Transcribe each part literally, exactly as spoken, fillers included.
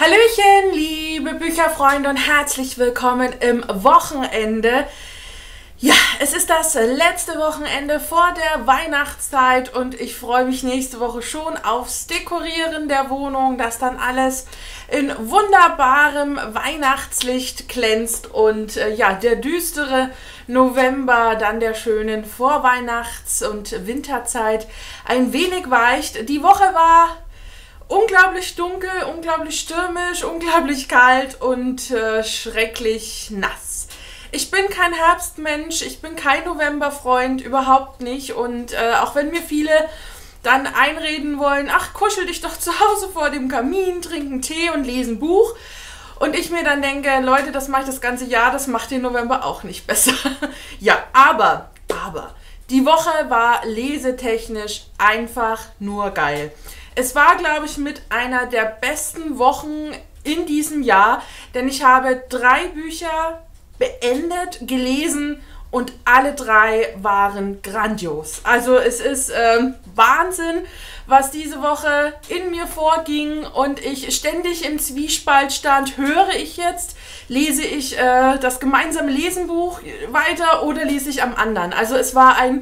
Hallöchen, liebe Bücherfreunde und herzlich willkommen im Wochenende. Ja, es ist das letzte Wochenende vor der Weihnachtszeit und ich freue mich nächste Woche schon aufs Dekorieren der Wohnung, dass dann alles in wunderbarem Weihnachtslicht glänzt und äh, ja, der düstere November dann der schönen Vorweihnachts- und Winterzeit ein wenig weicht. Die Woche war unglaublich dunkel, unglaublich stürmisch, unglaublich kalt und äh, schrecklich nass. Ich bin kein Herbstmensch, ich bin kein Novemberfreund, überhaupt nicht. Und äh, auch wenn mir viele dann einreden wollen, ach, kuschel dich doch zu Hause vor dem Kamin, trinken Tee und lesen Buch. Und ich mir dann denke, Leute, das mache ich das ganze Jahr, das macht den November auch nicht besser. Ja, aber, aber, die Woche war lesetechnisch einfach nur geil. Es war, glaube ich, mit einer der besten Wochen in diesem Jahr, denn ich habe drei Bücher beendet, gelesen und alle drei waren grandios. Also es ist ähm, Wahnsinn, was diese Woche in mir vorging und ich ständig im Zwiespalt stand, höre ich jetzt, lese ich äh, das gemeinsame Lesenbuch weiter oder lese ich am anderen. Also es war ein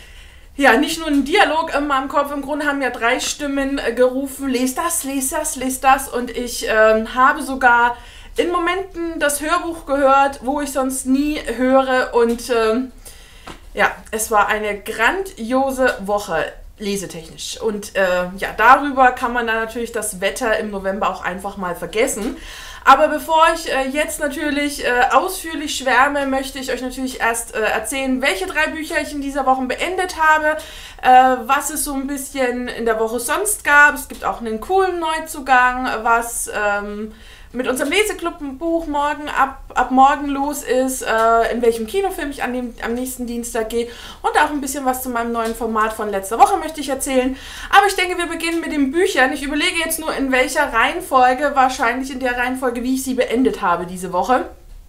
Ja, nicht nur ein Dialog in meinem Kopf, im Grunde haben ja drei Stimmen äh, gerufen, lest das, lest das, lest das und ich ähm, habe sogar in Momenten das Hörbuch gehört, wo ich sonst nie höre und ähm, ja, es war eine grandiose Woche lesetechnisch und äh, ja, darüber kann man dann natürlich das Wetter im November auch einfach mal vergessen. Aber bevor ich äh, jetzt natürlich äh, ausführlich schwärme, möchte ich euch natürlich erst äh, erzählen, welche drei Bücher ich in dieser Woche beendet habe, äh, was es so ein bisschen in der Woche sonst gab. Es gibt auch einen coolen Neuzugang, was ähm, mit unserem Leseclub-Buch morgen ab, ab morgen los ist, äh, in welchem Kinofilm ich an dem, am nächsten Dienstag gehe und auch ein bisschen was zu meinem neuen Format von letzter Woche möchte ich erzählen. Aber ich denke, wir beginnen mit den Büchern. Ich überlege jetzt nur, in welcher Reihenfolge, wahrscheinlich in der Reihenfolge, wie ich sie beendet habe diese Woche.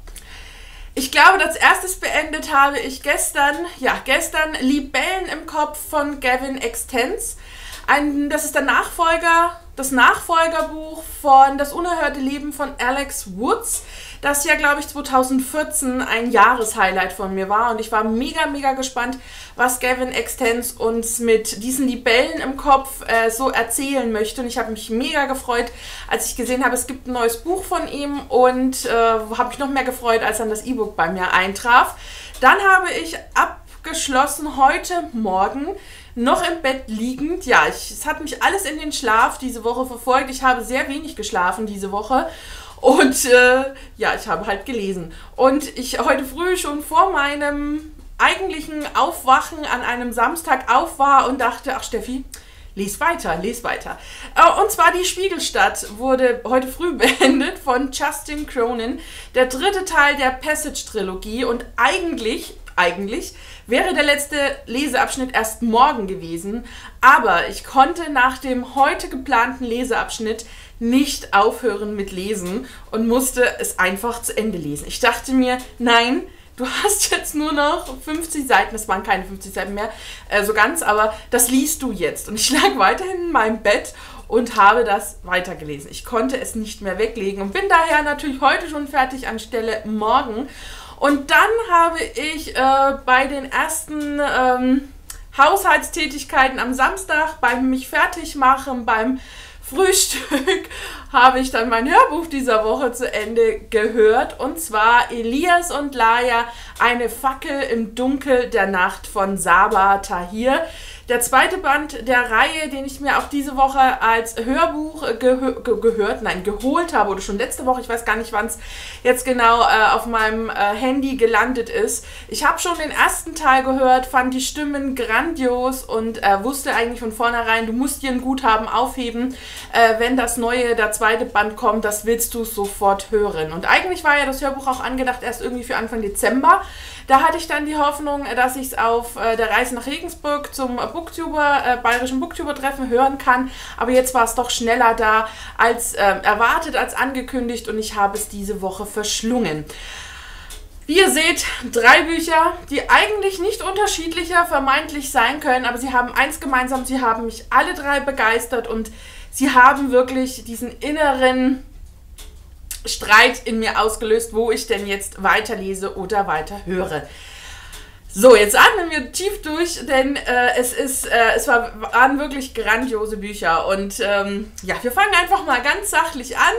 Ich glaube, als erstes beendet habe ich gestern, ja, gestern Libellen im Kopf von Gavin Extens. Ein, das ist der Nachfolger, das Nachfolgerbuch von Das unerhörte Leben von Alex Woods, das ja, glaube ich, zweitausendvierzehn ein Jahreshighlight von mir war. Und ich war mega, mega gespannt, was Gavin Extens uns mit diesen Libellen im Kopf äh, so erzählen möchte. Und ich habe mich mega gefreut, als ich gesehen habe, es gibt ein neues Buch von ihm. Und äh, habe mich noch mehr gefreut, als dann das E-Book bei mir eintraf. Dann habe ich abgeschlossen heute Morgen, noch im Bett liegend. Ja, ich, es hat mich alles in den Schlaf diese Woche verfolgt. Ich habe sehr wenig geschlafen diese Woche. Und äh, ja, ich habe halt gelesen. Und ich heute früh schon vor meinem eigentlichen Aufwachen an einem Samstag auf war und dachte, ach Steffi, les weiter, les weiter. Äh, und zwar Die Spiegelstadt wurde heute früh beendet von Justin Cronin. Der dritte Teil der Passage-Trilogie und eigentlich... Eigentlich wäre der letzte Leseabschnitt erst morgen gewesen, aber ich konnte nach dem heute geplanten Leseabschnitt nicht aufhören mit Lesen und musste es einfach zu Ende lesen. Ich dachte mir, nein, du hast jetzt nur noch fünfzig Seiten, es waren keine fünfzig Seiten mehr, äh, so ganz, aber das liest du jetzt. Und ich lag weiterhin in meinem Bett und habe das weitergelesen. Ich konnte es nicht mehr weglegen und bin daher natürlich heute schon fertig anstelle morgen. Und dann habe ich äh, bei den ersten ähm, Haushaltstätigkeiten am Samstag, beim mich fertig machen, beim Frühstück, habe ich dann mein Hörbuch dieser Woche zu Ende gehört. Und zwar Elias und Laia, eine Fackel im Dunkel der Nacht von Sabaa Tahir. Der zweite Band der Reihe, den ich mir auch diese Woche als Hörbuch gehö ge gehört, nein, geholt habe, oder schon letzte Woche, ich weiß gar nicht, wann es jetzt genau äh, auf meinem äh, Handy gelandet ist. Ich habe schon den ersten Teil gehört, fand die Stimmen grandios und äh, wusste eigentlich von vornherein, du musst dir ein Guthaben aufheben, äh, wenn das neue, der zweite Band kommt, das willst du sofort hören. Und eigentlich war ja das Hörbuch auch angedacht erst irgendwie für Anfang Dezember. Da hatte ich dann die Hoffnung, dass ich es auf äh, der Reise nach Regensburg zum Booktuber, äh, bayerischen Booktuber-Treffen hören kann. Aber jetzt war es doch schneller da als äh, erwartet, als angekündigt und ich habe es diese Woche verschlungen. Wie ihr seht, drei Bücher, die eigentlich nicht unterschiedlicher vermeintlich sein können, aber sie haben eins gemeinsam, sie haben mich alle drei begeistert und sie haben wirklich diesen inneren Streit in mir ausgelöst, wo ich denn jetzt weiterlese oder weiter höre. So, jetzt atmen wir tief durch, denn äh, es ist, äh, es war, waren wirklich grandiose Bücher und ähm, ja, wir fangen einfach mal ganz sachlich an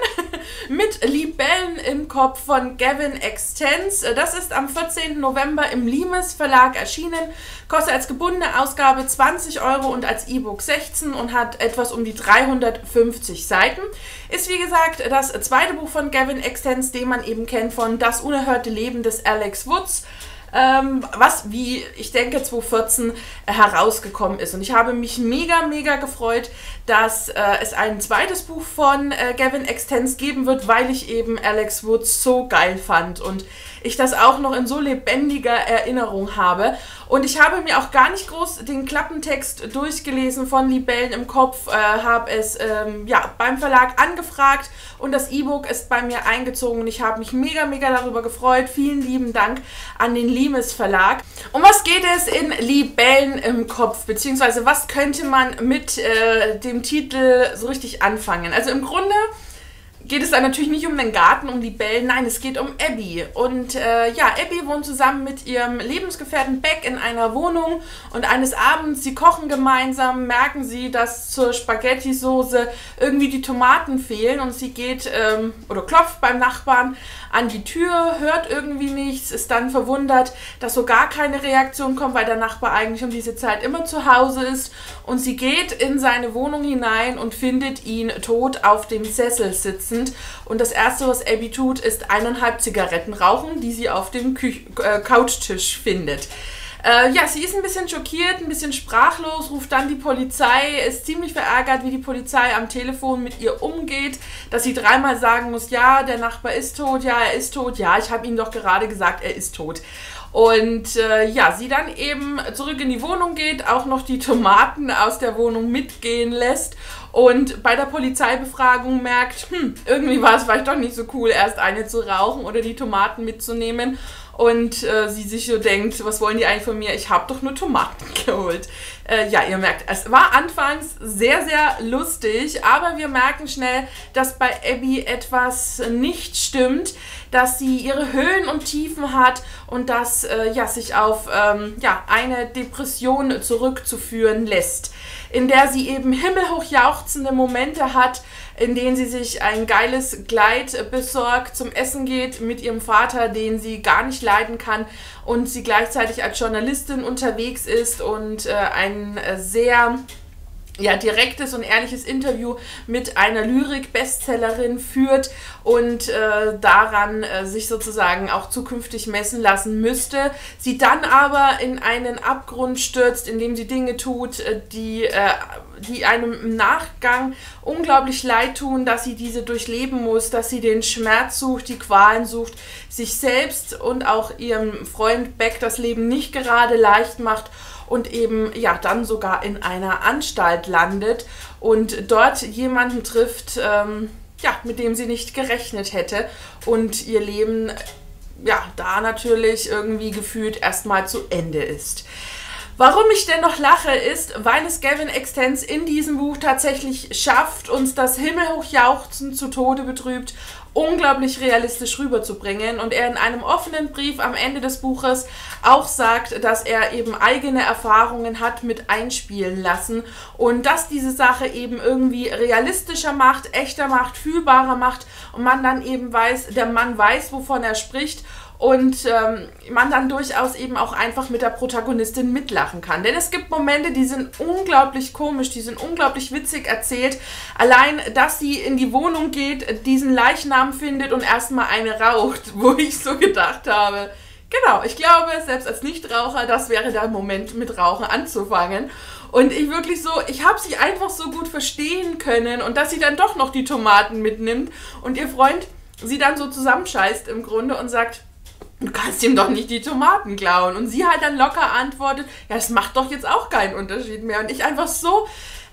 mit Libellen im Kopf von Gavin Extens. Das ist am vierzehnten November im Limes Verlag erschienen, kostet als gebundene Ausgabe zwanzig Euro und als E-Book sechzehn und hat etwas um die dreihundertfünfzig Seiten. Ist wie gesagt das zweite Buch von Gavin Extens, den man eben kennt von Das unerhörte Leben des Alex Woods. Ähm, was, wie ich denke, zweitausendvierzehn äh, herausgekommen ist. Und ich habe mich mega, mega gefreut, dass äh, es ein zweites Buch von äh, Gavin Extens geben wird, weil ich eben Alex Woods so geil fand und ich das auch noch in so lebendiger Erinnerung habe. Und ich habe mir auch gar nicht groß den Klappentext durchgelesen von Libellen im Kopf, äh, habe es ähm, ja, beim Verlag angefragt und das E-Book ist bei mir eingezogen und ich habe mich mega, mega darüber gefreut. Vielen lieben Dank an den Limes Verlag. Um was geht es in Libellen im Kopf, beziehungsweise was könnte man mit äh, dem Titel so richtig anfangen? Also im Grunde geht es dann natürlich nicht um den Garten, um Libellen, nein, es geht um Abby. Und äh, ja, Abby wohnt zusammen mit ihrem Lebensgefährten Beck in einer Wohnung und eines Abends, sie kochen gemeinsam, merken sie, dass zur Spaghetti-Soße irgendwie die Tomaten fehlen und sie geht ähm, oder klopft beim Nachbarn an die Tür, hört irgendwie nichts, ist dann verwundert, dass so gar keine Reaktion kommt, weil der Nachbar eigentlich um diese Zeit immer zu Hause ist und sie geht in seine Wohnung hinein und findet ihn tot auf dem Sessel sitzen. Und das erste, was Abby tut, ist eineinhalb Zigaretten rauchen, die sie auf dem Küch äh, Couchtisch findet. Äh, ja, sie ist ein bisschen schockiert, ein bisschen sprachlos, ruft dann die Polizei, ist ziemlich verärgert, wie die Polizei am Telefon mit ihr umgeht, dass sie dreimal sagen muss, ja, der Nachbar ist tot, ja, er ist tot, ja, ich habe Ihnen doch gerade gesagt, er ist tot. Und äh, ja, sie dann eben zurück in die Wohnung geht, auch noch die Tomaten aus der Wohnung mitgehen lässt und bei der Polizeibefragung merkt, hm, irgendwie war es vielleicht doch nicht so cool, erst eine zu rauchen oder die Tomaten mitzunehmen. Und äh, sie sich so denkt, was wollen die eigentlich von mir? Ich habe doch nur Tomaten geholt. Äh, ja, ihr merkt, es war anfangs sehr, sehr lustig, aber wir merken schnell, dass bei Abby etwas nicht stimmt, dass sie ihre Höhen und Tiefen hat und dass äh, ja, sich auf ähm, ja, eine Depression zurückzuführen lässt, in der sie eben himmelhoch jauchzende Momente hat, in denen sie sich ein geiles Kleid besorgt, zum Essen geht mit ihrem Vater, den sie gar nicht leiden kann und sie gleichzeitig als Journalistin unterwegs ist und äh, ein äh, sehr ja, direktes und ehrliches Interview mit einer Lyrik-Bestsellerin führt und äh, daran äh, sich sozusagen auch zukünftig messen lassen müsste. Sie dann aber in einen Abgrund stürzt, indem sie Dinge tut, äh, die, äh, die einem im Nachgang unglaublich leid tun, dass sie diese durchleben muss, dass sie den Schmerz sucht, die Qualen sucht, sich selbst und auch ihrem Freund Beck das Leben nicht gerade leicht macht und eben ja dann sogar in einer Anstalt landet und dort jemanden trifft, ähm, ja, mit dem sie nicht gerechnet hätte und ihr Leben ja da natürlich irgendwie gefühlt erstmal zu Ende ist. Warum ich denn noch lache, ist, weil es Gavin Extens in diesem Buch tatsächlich schafft, uns das Himmelhochjauchzen zu Tode betrübt unglaublich realistisch rüberzubringen und er in einem offenen Brief am Ende des Buches auch sagt, dass er eben eigene Erfahrungen hat mit einspielen lassen und dass diese Sache eben irgendwie realistischer macht, echter macht, fühlbarer macht und man dann eben weiß, der Mann weiß, wovon er spricht und ähm, man dann durchaus eben auch einfach mit der Protagonistin mitlachen kann. Denn es gibt Momente, die sind unglaublich komisch, die sind unglaublich witzig erzählt. Allein, dass sie in die Wohnung geht, diesen Leichnam findet und erstmal eine raucht, wo ich so gedacht habe, genau, ich glaube, selbst als Nichtraucher, das wäre der Moment, mit Rauchen anzufangen. Und ich wirklich so, ich habe sie einfach so gut verstehen können und dass sie dann doch noch die Tomaten mitnimmt und ihr Freund sie dann so zusammenscheißt im Grunde und sagt, du kannst ihm doch nicht die Tomaten klauen. Und sie halt dann locker antwortet, ja, das macht doch jetzt auch keinen Unterschied mehr. Und ich einfach so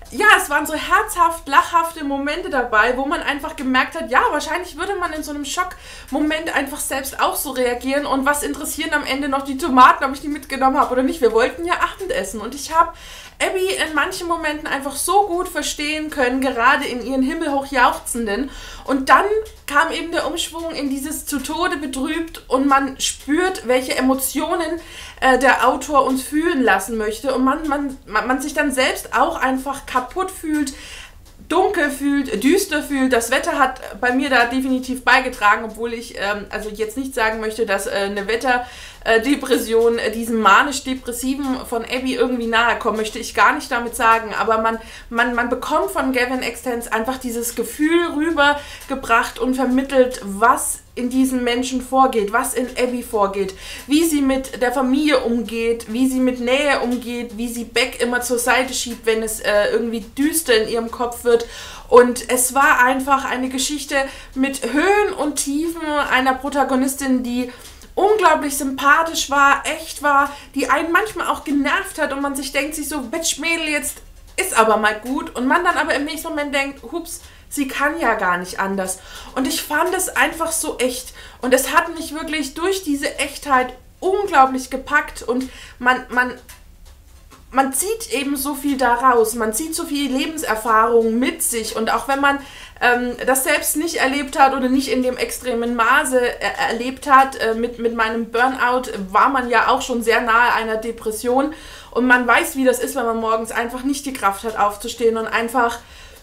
ja, es waren so herzhaft, lachhafte Momente dabei, wo man einfach gemerkt hat, ja, wahrscheinlich würde man in so einem Schockmoment einfach selbst auch so reagieren und was interessieren am Ende noch die Tomaten, ob ich die mitgenommen habe oder nicht. Wir wollten ja Abendessen und ich habe Abby in manchen Momenten einfach so gut verstehen können, gerade in ihren himmelhoch jauchzenden. Und dann kam eben der Umschwung in dieses zu Tode betrübt und man spürt, welche Emotionen äh, der Autor uns fühlen lassen möchte. Und man, man, man, man sich dann selbst auch einfach kaputt fühlt, dunkel fühlt, düster fühlt. Das Wetter hat bei mir da definitiv beigetragen, obwohl ich ähm, also jetzt nicht sagen möchte, dass äh, eine Wetterdepression äh, diesem manisch-depressiven von Abby irgendwie nahe kommen, möchte ich gar nicht damit sagen, aber man, man, man bekommt von Gavin Extens einfach dieses Gefühl rübergebracht und vermittelt, was in diesen Menschen vorgeht, was in Abby vorgeht, wie sie mit der Familie umgeht, wie sie mit Nähe umgeht, wie sie Beck immer zur Seite schiebt, wenn es äh, irgendwie düster in ihrem Kopf wird. Und es war einfach eine Geschichte mit Höhen und Tiefen einer Protagonistin, die unglaublich sympathisch war, echt war, die einen manchmal auch genervt hat und man sich denkt sich so, Bitch, Mädel, jetzt ist aber mal gut. Und man dann aber im nächsten Moment denkt, hups, sie kann ja gar nicht anders. Und ich fand es einfach so echt. Und es hat mich wirklich durch diese Echtheit unglaublich gepackt. Und man, man, man zieht eben so viel daraus. Man zieht so viel Lebenserfahrung mit sich. Und auch wenn man ähm, das selbst nicht erlebt hat oder nicht in dem extremen Maße er erlebt hat, äh, mit, mit meinem Burnout war man ja auch schon sehr nahe einer Depression. Und man weiß, wie das ist, wenn man morgens einfach nicht die Kraft hat, aufzustehen und einfach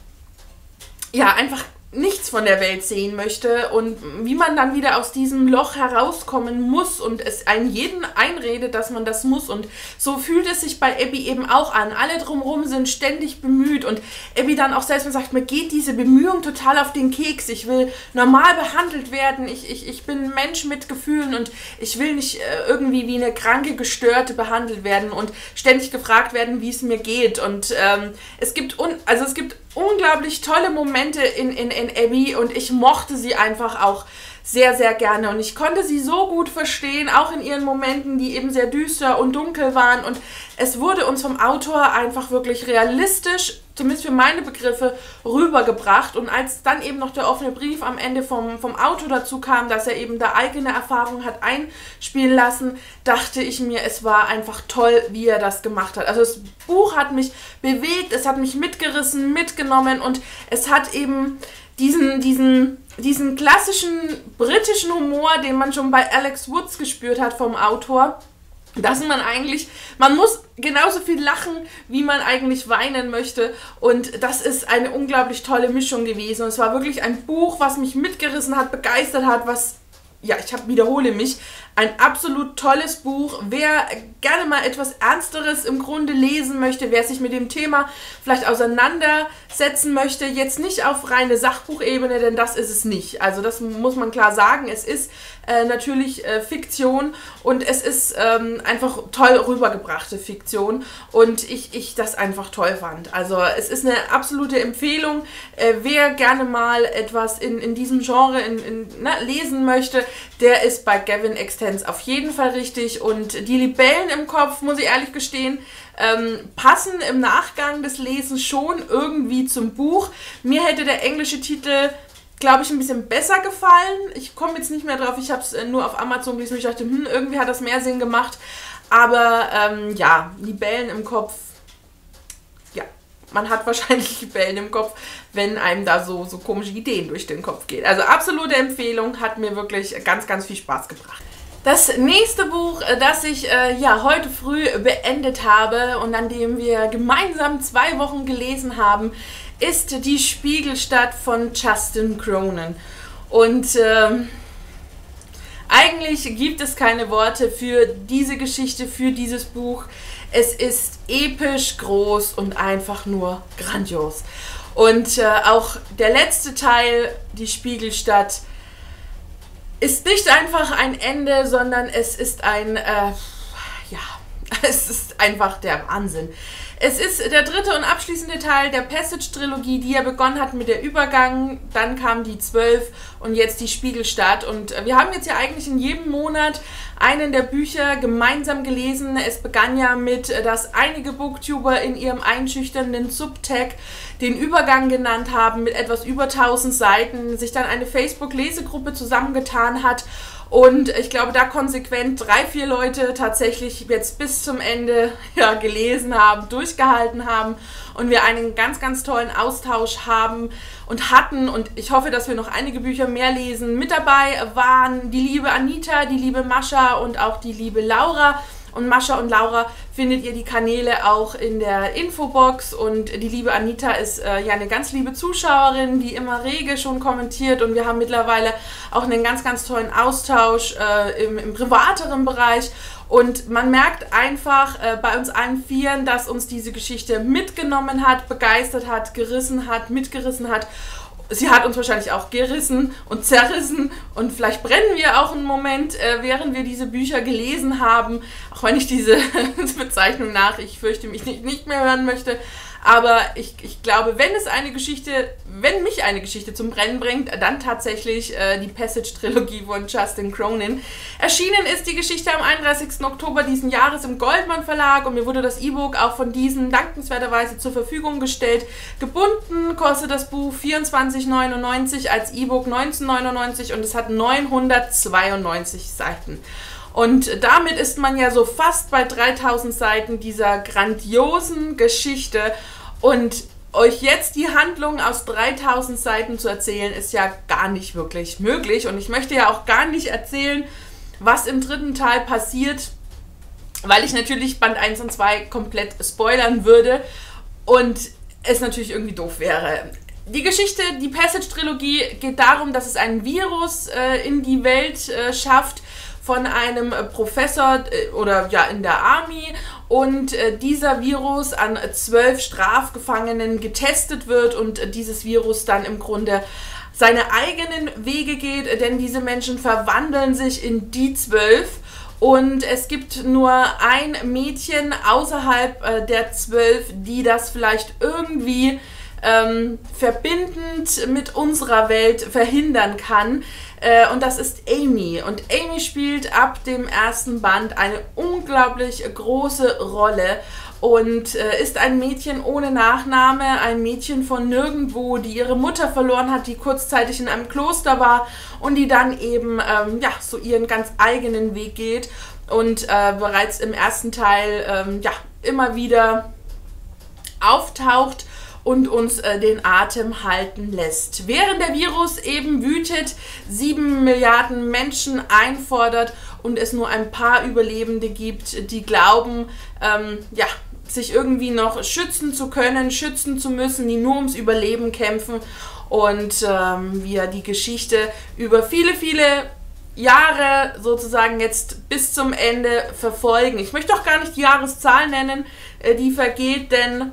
ja, einfach nichts von der Welt sehen möchte und wie man dann wieder aus diesem Loch herauskommen muss und es einen jeden einredet, dass man das muss. Und so fühlt es sich bei Abby eben auch an. Alle drumherum sind ständig bemüht und Abby dann auch selbst sagt, mir geht diese Bemühung total auf den Keks. Ich will normal behandelt werden. Ich, ich, ich bin ein Mensch mit Gefühlen und ich will nicht äh, irgendwie wie eine kranke, gestörte behandelt werden und ständig gefragt werden, wie es mir geht. Und ähm, es gibt un also es gibt unglaublich tolle Momente in, in, in Abby und ich mochte sie einfach auch sehr, sehr gerne und ich konnte sie so gut verstehen, auch in ihren Momenten, die eben sehr düster und dunkel waren und es wurde uns vom Autor einfach wirklich realistisch, zumindest für meine Begriffe, rübergebracht und als dann eben noch der offene Brief am Ende vom, vom Autor dazu kam, dass er eben da eigene Erfahrungen hat einspielen lassen, dachte ich mir, es war einfach toll, wie er das gemacht hat. Also das Buch hat mich bewegt, es hat mich mitgerissen, mitgenommen und es hat eben diesen, diesen, diesen klassischen britischen Humor, den man schon bei Alex Woods gespürt hat vom Autor, dass man eigentlich, man muss genauso viel lachen, wie man eigentlich weinen möchte und das ist eine unglaublich tolle Mischung gewesen und es war wirklich ein Buch, was mich mitgerissen hat, begeistert hat, was, ja, ich hab, wiederhole mich, ein absolut tolles Buch. Wer gerne mal etwas Ernsteres im Grunde lesen möchte, wer sich mit dem Thema vielleicht auseinandersetzen möchte, jetzt nicht auf reine Sachbuchebene, denn das ist es nicht. Also das muss man klar sagen. Es ist äh, natürlich äh, Fiktion und es ist ähm, einfach toll rübergebrachte Fiktion und ich, ich das einfach toll fand. Also es ist eine absolute Empfehlung. Äh, wer gerne mal etwas in, in diesem Genre in, in, na, lesen möchte, der ist bei Gavin Extens auf jeden Fall richtig und die Libellen im Kopf, muss ich ehrlich gestehen, ähm, passen im Nachgang des Lesens schon irgendwie zum Buch. Mir hätte der englische Titel, glaube ich, ein bisschen besser gefallen. Ich komme jetzt nicht mehr drauf, ich habe es äh, nur auf Amazon gelesen und ich dachte, hm, irgendwie hat das mehr Sinn gemacht. Aber ähm, ja, Libellen im Kopf, ja, man hat wahrscheinlich Libellen im Kopf, wenn einem da so, so komische Ideen durch den Kopf gehen. Also absolute Empfehlung, hat mir wirklich ganz, ganz viel Spaß gebracht. Das nächste Buch, das ich äh, ja, heute früh beendet habe und an dem wir gemeinsam zwei Wochen gelesen haben, ist Die Spiegelstadt von Justin Cronin. Und ähm, eigentlich gibt es keine Worte für diese Geschichte, für dieses Buch. Es ist episch groß und einfach nur grandios. Und äh, auch der letzte Teil, Die Spiegelstadt, ist nicht einfach ein Ende, sondern es ist ein, äh, ja, es ist einfach der Wahnsinn. Es ist der dritte und abschließende Teil der Passage-Trilogie, die ja begonnen hat mit der Übergang, dann kam die zwölf und jetzt die Spiegelstadt. Und wir haben jetzt ja eigentlich in jedem Monat einen der Bücher gemeinsam gelesen. Es begann ja mit, dass einige Booktuber in ihrem einschüchternden Subtag den Übergang genannt haben, mit etwas über tausend Seiten, sich dann eine Facebook-Lesegruppe zusammengetan hat. Und ich glaube, da konsequent drei, vier Leute tatsächlich jetzt bis zum Ende ja, gelesen haben, durchgehalten haben und wir einen ganz, ganz tollen Austausch haben und hatten. Und ich hoffe, dass wir noch einige Bücher mehr lesen. Mit dabei waren die liebe Anita, die liebe Mascha und auch die liebe Laura. Und Mascha und Laura findet ihr die Kanäle auch in der Infobox und die liebe Anita ist äh, ja eine ganz liebe Zuschauerin, die immer rege schon kommentiert und wir haben mittlerweile auch einen ganz, ganz tollen Austausch äh, im, im privateren Bereich und man merkt einfach äh, bei uns allen Vieren, dass uns diese Geschichte mitgenommen hat, begeistert hat, gerissen hat, mitgerissen hat. Sie hat uns wahrscheinlich auch gerissen und zerrissen und vielleicht brennen wir auch einen Moment, äh, während wir diese Bücher gelesen haben, auch wenn ich diese Bezeichnung nach, ich fürchte mich nicht, nicht mehr hören möchte, aber ich, ich glaube, wenn es eine Geschichte, wenn mich eine Geschichte zum Brennen bringt, dann tatsächlich äh, die Passage-Trilogie von Justin Cronin. Erschienen ist die Geschichte am einunddreißigsten Oktober diesen Jahres im Goldmann Verlag und mir wurde das E-Book auch von diesen dankenswerterweise zur Verfügung gestellt. Gebunden kostet das Buch vierundzwanzig neunundneunzig, als E-Book neunzehn neunundneunzig und es hat neunhundertzweiundneunzig Seiten. Und damit ist man ja so fast bei dreitausend Seiten dieser grandiosen Geschichte und euch jetzt die Handlung aus dreitausend Seiten zu erzählen, ist ja gar nicht wirklich möglich und ich möchte ja auch gar nicht erzählen, was im dritten Teil passiert, weil ich natürlich Band eins und zwei komplett spoilern würde und es natürlich irgendwie doof wäre. Die Geschichte, die Passage-Trilogie geht darum, dass es einen Virus äh, in die Welt äh, schafft, von einem Professor äh, oder ja in der Army und äh, dieser Virus an zwölf Strafgefangenen getestet wird und äh, dieses Virus dann im Grunde seine eigenen Wege geht, denn diese Menschen verwandeln sich in die zwölf und es gibt nur ein Mädchen außerhalb äh, der zwölf, die das vielleicht irgendwie ähm, verbindend mit unserer Welt verhindern kann. Und das ist Amy. Und Amy spielt ab dem ersten Band eine unglaublich große Rolle und äh, ist ein Mädchen ohne Nachname, ein Mädchen von nirgendwo, die ihre Mutter verloren hat, die kurzzeitig in einem Kloster war und die dann eben ähm, ja, so ihren ganz eigenen Weg geht und äh, bereits im ersten Teil ähm, ja, immer wieder auftaucht und uns äh, den Atem halten lässt. Während der Virus eben wütet, sieben Milliarden Menschen einfordert und es nur ein paar Überlebende gibt, die glauben, ähm, ja, sich irgendwie noch schützen zu können, schützen zu müssen, die nur ums Überleben kämpfen und ähm, wir die Geschichte über viele, viele Jahre sozusagen jetzt bis zum Ende verfolgen. Ich möchte auch gar nicht die Jahreszahl nennen, äh, die vergeht, denn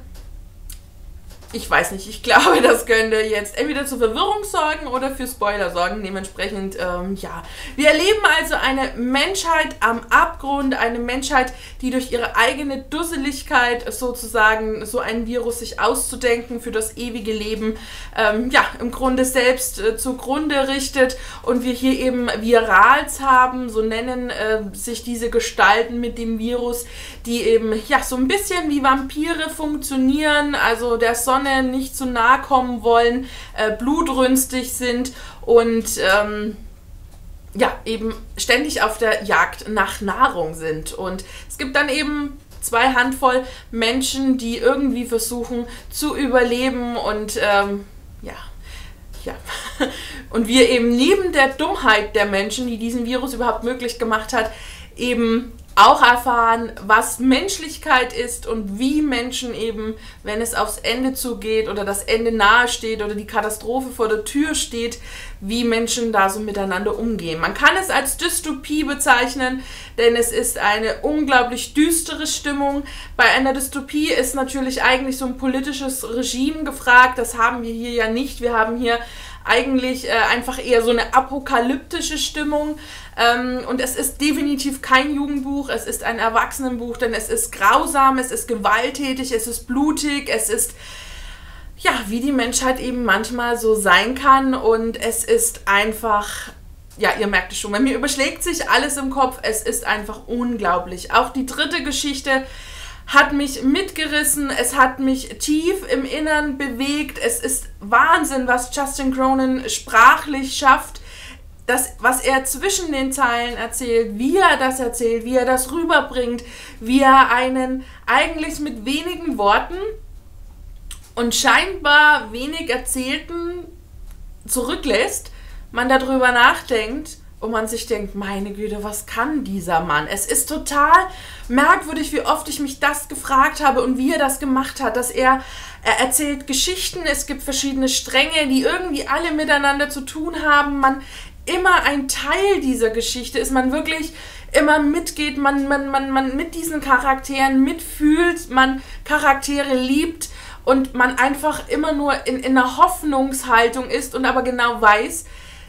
ich weiß nicht, ich glaube, das könnte jetzt entweder zur Verwirrung sorgen oder für Spoiler sorgen. Dementsprechend, ähm, ja. Wir erleben also eine Menschheit am Abgrund, eine Menschheit, die durch ihre eigene Dusseligkeit sozusagen so ein Virus sich auszudenken für das ewige Leben, ähm, ja, im Grunde selbst äh, zugrunde richtet. Und wir hier eben Virals haben, so nennen äh, sich diese Gestalten mit dem Virus, die eben, ja, so ein bisschen wie Vampire funktionieren, also der Sonne nicht zu nahe kommen wollen, äh, blutrünstig sind und ähm, ja, eben ständig auf der Jagd nach Nahrung sind. Und es gibt dann eben zwei Handvoll Menschen, die irgendwie versuchen zu überleben und ähm, ja, ja. Und wir eben neben der Dummheit der Menschen, die diesen Virus überhaupt möglich gemacht hat, eben auch erfahren, was Menschlichkeit ist und wie Menschen eben, wenn es aufs Ende zugeht oder das Ende nahe steht oder die Katastrophe vor der Tür steht, wie Menschen da so miteinander umgehen. Man kann es als Dystopie bezeichnen, denn es ist eine unglaublich düstere Stimmung. Bei einer Dystopie ist natürlich eigentlich so ein politisches Regime gefragt. Das haben wir hier ja nicht. Wir haben hier eigentlich äh, einfach eher so eine apokalyptische Stimmung. Ähm, und es ist definitiv kein Jugendbuch, es ist ein Erwachsenenbuch, denn es ist grausam, es ist gewalttätig, es ist blutig, es ist, ja, wie die Menschheit eben manchmal so sein kann. Und es ist einfach... Ja, ihr merkt es schon, bei mir überschlägt sich alles im Kopf. Es ist einfach unglaublich. Auch die dritte Geschichte hat mich mitgerissen. Es hat mich tief im Innern bewegt. Es ist Wahnsinn, was Justin Cronin sprachlich schafft. Das, was er zwischen den Zeilen erzählt, wie er das erzählt, wie er das rüberbringt, wie er einen eigentlich mit wenigen Worten und scheinbar wenig Erzählten zurücklässt, man darüber nachdenkt und man sich denkt, meine Güte, was kann dieser Mann? Es ist total merkwürdig, wie oft ich mich das gefragt habe und wie er das gemacht hat, dass er, er erzählt Geschichten, es gibt verschiedene Stränge, die irgendwie alle miteinander zu tun haben, man immer ein Teil dieser Geschichte ist, man wirklich immer mitgeht, man, man, man, man mit diesen Charakteren mitfühlt, man Charaktere liebt und man einfach immer nur in, in einer Hoffnungshaltung ist und aber genau weiß,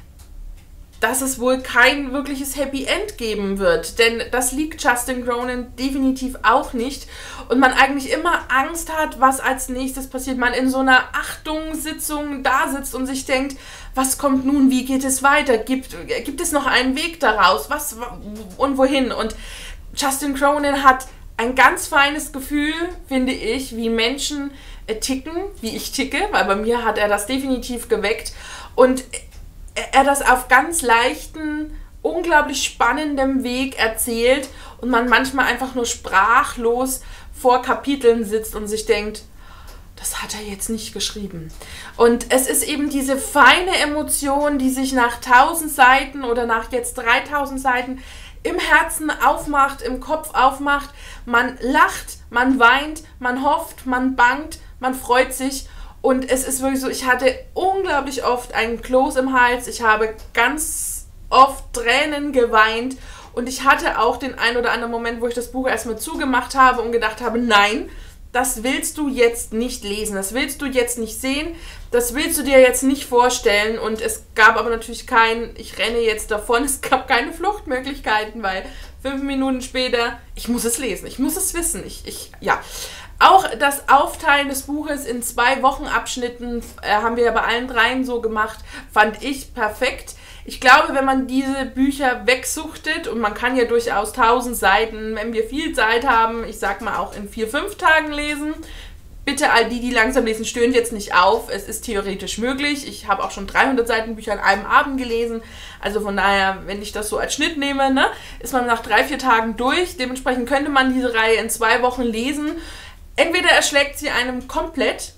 dass es wohl kein wirkliches Happy End geben wird. Denn das liegt Justin Cronin definitiv auch nicht. Und man eigentlich immer Angst hat, was als nächstes passiert. Man in so einer Achtungssitzung da sitzt und sich denkt, was kommt nun, wie geht es weiter? Gibt, gibt es noch einen Weg daraus? Was und wohin? Und Justin Cronin hat ein ganz feines Gefühl, finde ich, wie Menschen äh, ticken, wie ich ticke, weil bei mir hat er das definitiv geweckt. Und er das auf ganz leichten, unglaublich spannendem Weg erzählt und man manchmal einfach nur sprachlos vor Kapiteln sitzt und sich denkt, das hat er jetzt nicht geschrieben. Und es ist eben diese feine Emotion, die sich nach tausend Seiten oder nach jetzt dreitausend Seiten im Herzen aufmacht, im Kopf aufmacht. Man lacht, man weint, man hofft, man bangt, man freut sich. Und es ist wirklich so, ich hatte unglaublich oft einen Kloß im Hals, ich habe ganz oft Tränen geweint und ich hatte auch den ein oder anderen Moment, wo ich das Buch erstmal zugemacht habe und gedacht habe, nein, das willst du jetzt nicht lesen, das willst du jetzt nicht sehen, das willst du dir jetzt nicht vorstellen. Und es gab aber natürlich kein, ich renne jetzt davon, es gab keine Fluchtmöglichkeiten, weil fünf Minuten später, ich muss es lesen, ich muss es wissen, ich, ich ja... Auch das Aufteilen des Buches in zwei Wochenabschnitten äh, haben wir ja bei allen dreien so gemacht, fand ich perfekt. Ich glaube, wenn man diese Bücher wegsuchtet, und man kann ja durchaus tausend Seiten, wenn wir viel Zeit haben, ich sag mal auch in vier, fünf Tagen lesen. Bitte all die, die langsam lesen, stöhnt jetzt nicht auf. Es ist theoretisch möglich. Ich habe auch schon dreihundert Seiten Bücher an einem Abend gelesen. Also von daher, wenn ich das so als Schnitt nehme, ne, ist man nach drei, vier Tagen durch. Dementsprechend könnte man diese Reihe in zwei Wochen lesen. Entweder erschlägt sie einem komplett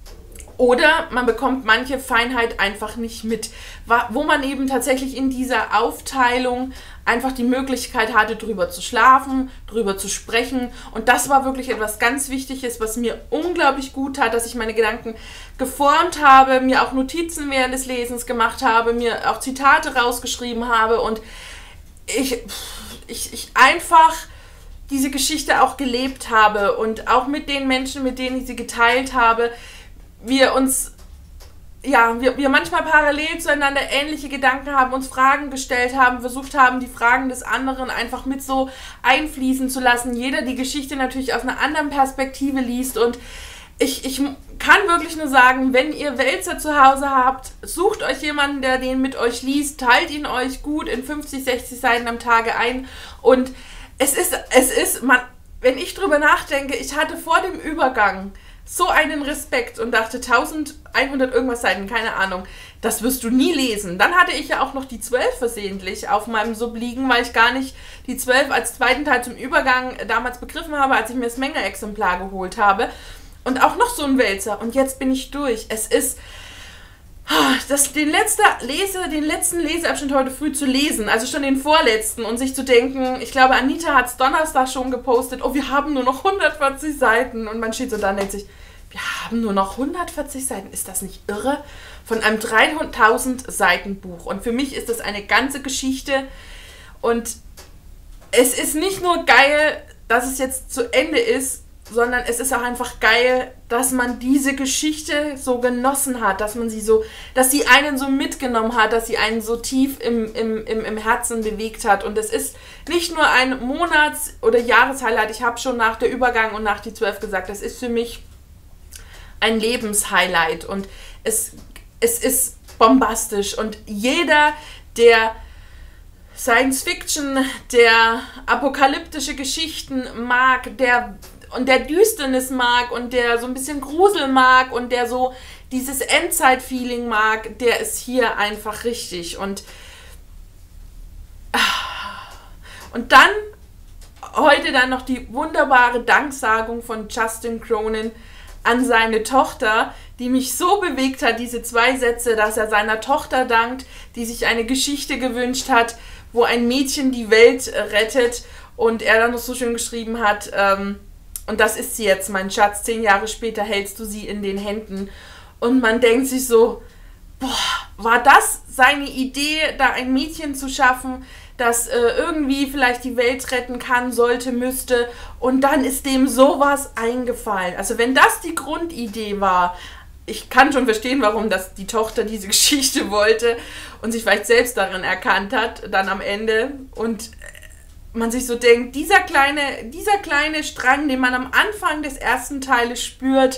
oder man bekommt manche Feinheit einfach nicht mit, wo man eben tatsächlich in dieser Aufteilung einfach die Möglichkeit hatte, drüber zu schlafen, drüber zu sprechen. Und das war wirklich etwas ganz Wichtiges, was mir unglaublich gut tat, dass ich meine Gedanken geformt habe, mir auch Notizen während des Lesens gemacht habe, mir auch Zitate rausgeschrieben habe und ich, ich, ich einfach... diese Geschichte auch gelebt habe und auch mit den Menschen, mit denen ich sie geteilt habe, wir uns, ja, wir, wir manchmal parallel zueinander ähnliche Gedanken haben, uns Fragen gestellt haben, versucht haben, die Fragen des anderen einfach mit so einfließen zu lassen. Jeder die Geschichte natürlich aus einer anderen Perspektive liest und ich, ich kann wirklich nur sagen, wenn ihr Wälzer zu Hause habt, sucht euch jemanden, der den mit euch liest, teilt ihn euch gut in fünfzig, sechzig Seiten am Tage ein und Es ist, es ist, man, wenn ich drüber nachdenke, ich hatte vor dem Übergang so einen Respekt und dachte eintausendeinhundert irgendwas Seiten, keine Ahnung, das wirst du nie lesen. Dann hatte ich ja auch noch die zwölf versehentlich auf meinem Sub liegen, weil ich gar nicht die zwölf als zweiten Teil zum Übergang damals begriffen habe, als ich mir das Menge-Exemplar geholt habe. Und auch noch so ein Wälzer. Und jetzt bin ich durch. Es ist... Das, den, letzter Lese, den letzten Leseabschnitt heute früh zu lesen, also schon den vorletzten und sich zu denken, ich glaube Anita hat es Donnerstag schon gepostet, oh wir haben nur noch hundertvierzig Seiten und man steht so da und denkt sich, wir haben nur noch hundertvierzig Seiten, ist das nicht irre? Von einem dreitausend Seiten Buch und für mich ist das eine ganze Geschichte und es ist nicht nur geil, dass es jetzt zu Ende ist, sondern es ist auch einfach geil, dass man diese Geschichte so genossen hat, dass man sie so, dass sie einen so mitgenommen hat, dass sie einen so tief im, im, im, im Herzen bewegt hat. Und es ist nicht nur ein Monats- oder Jahreshighlight, ich habe schon nach der Übergang und nach die zwölf gesagt, das ist für mich ein Lebenshighlight und es, es ist bombastisch und jeder, der Science Fiction, der apokalyptische Geschichten mag, der und der Düsternis mag und der so ein bisschen Grusel mag und der so dieses Endzeit-Feeling mag, der ist hier einfach richtig. Und, und dann heute dann noch die wunderbare Danksagung von Justin Cronin an seine Tochter, die mich so bewegt hat, diese zwei Sätze, dass er seiner Tochter dankt, die sich eine Geschichte gewünscht hat, wo ein Mädchen die Welt rettet und er dann noch so schön geschrieben hat, ähm, und das ist sie jetzt, mein Schatz, zehn Jahre später hältst du sie in den Händen. Und man denkt sich so, boah, war das seine Idee, da ein Mädchen zu schaffen, das äh, irgendwie vielleicht die Welt retten kann, sollte, müsste. Und dann ist dem sowas eingefallen. Also wenn das die Grundidee war, ich kann schon verstehen, warum das die Tochter diese Geschichte wollte und sich vielleicht selbst darin erkannt hat, dann am Ende. Und man sich so denkt, dieser kleine, dieser kleine Strang, den man am Anfang des ersten Teiles spürt,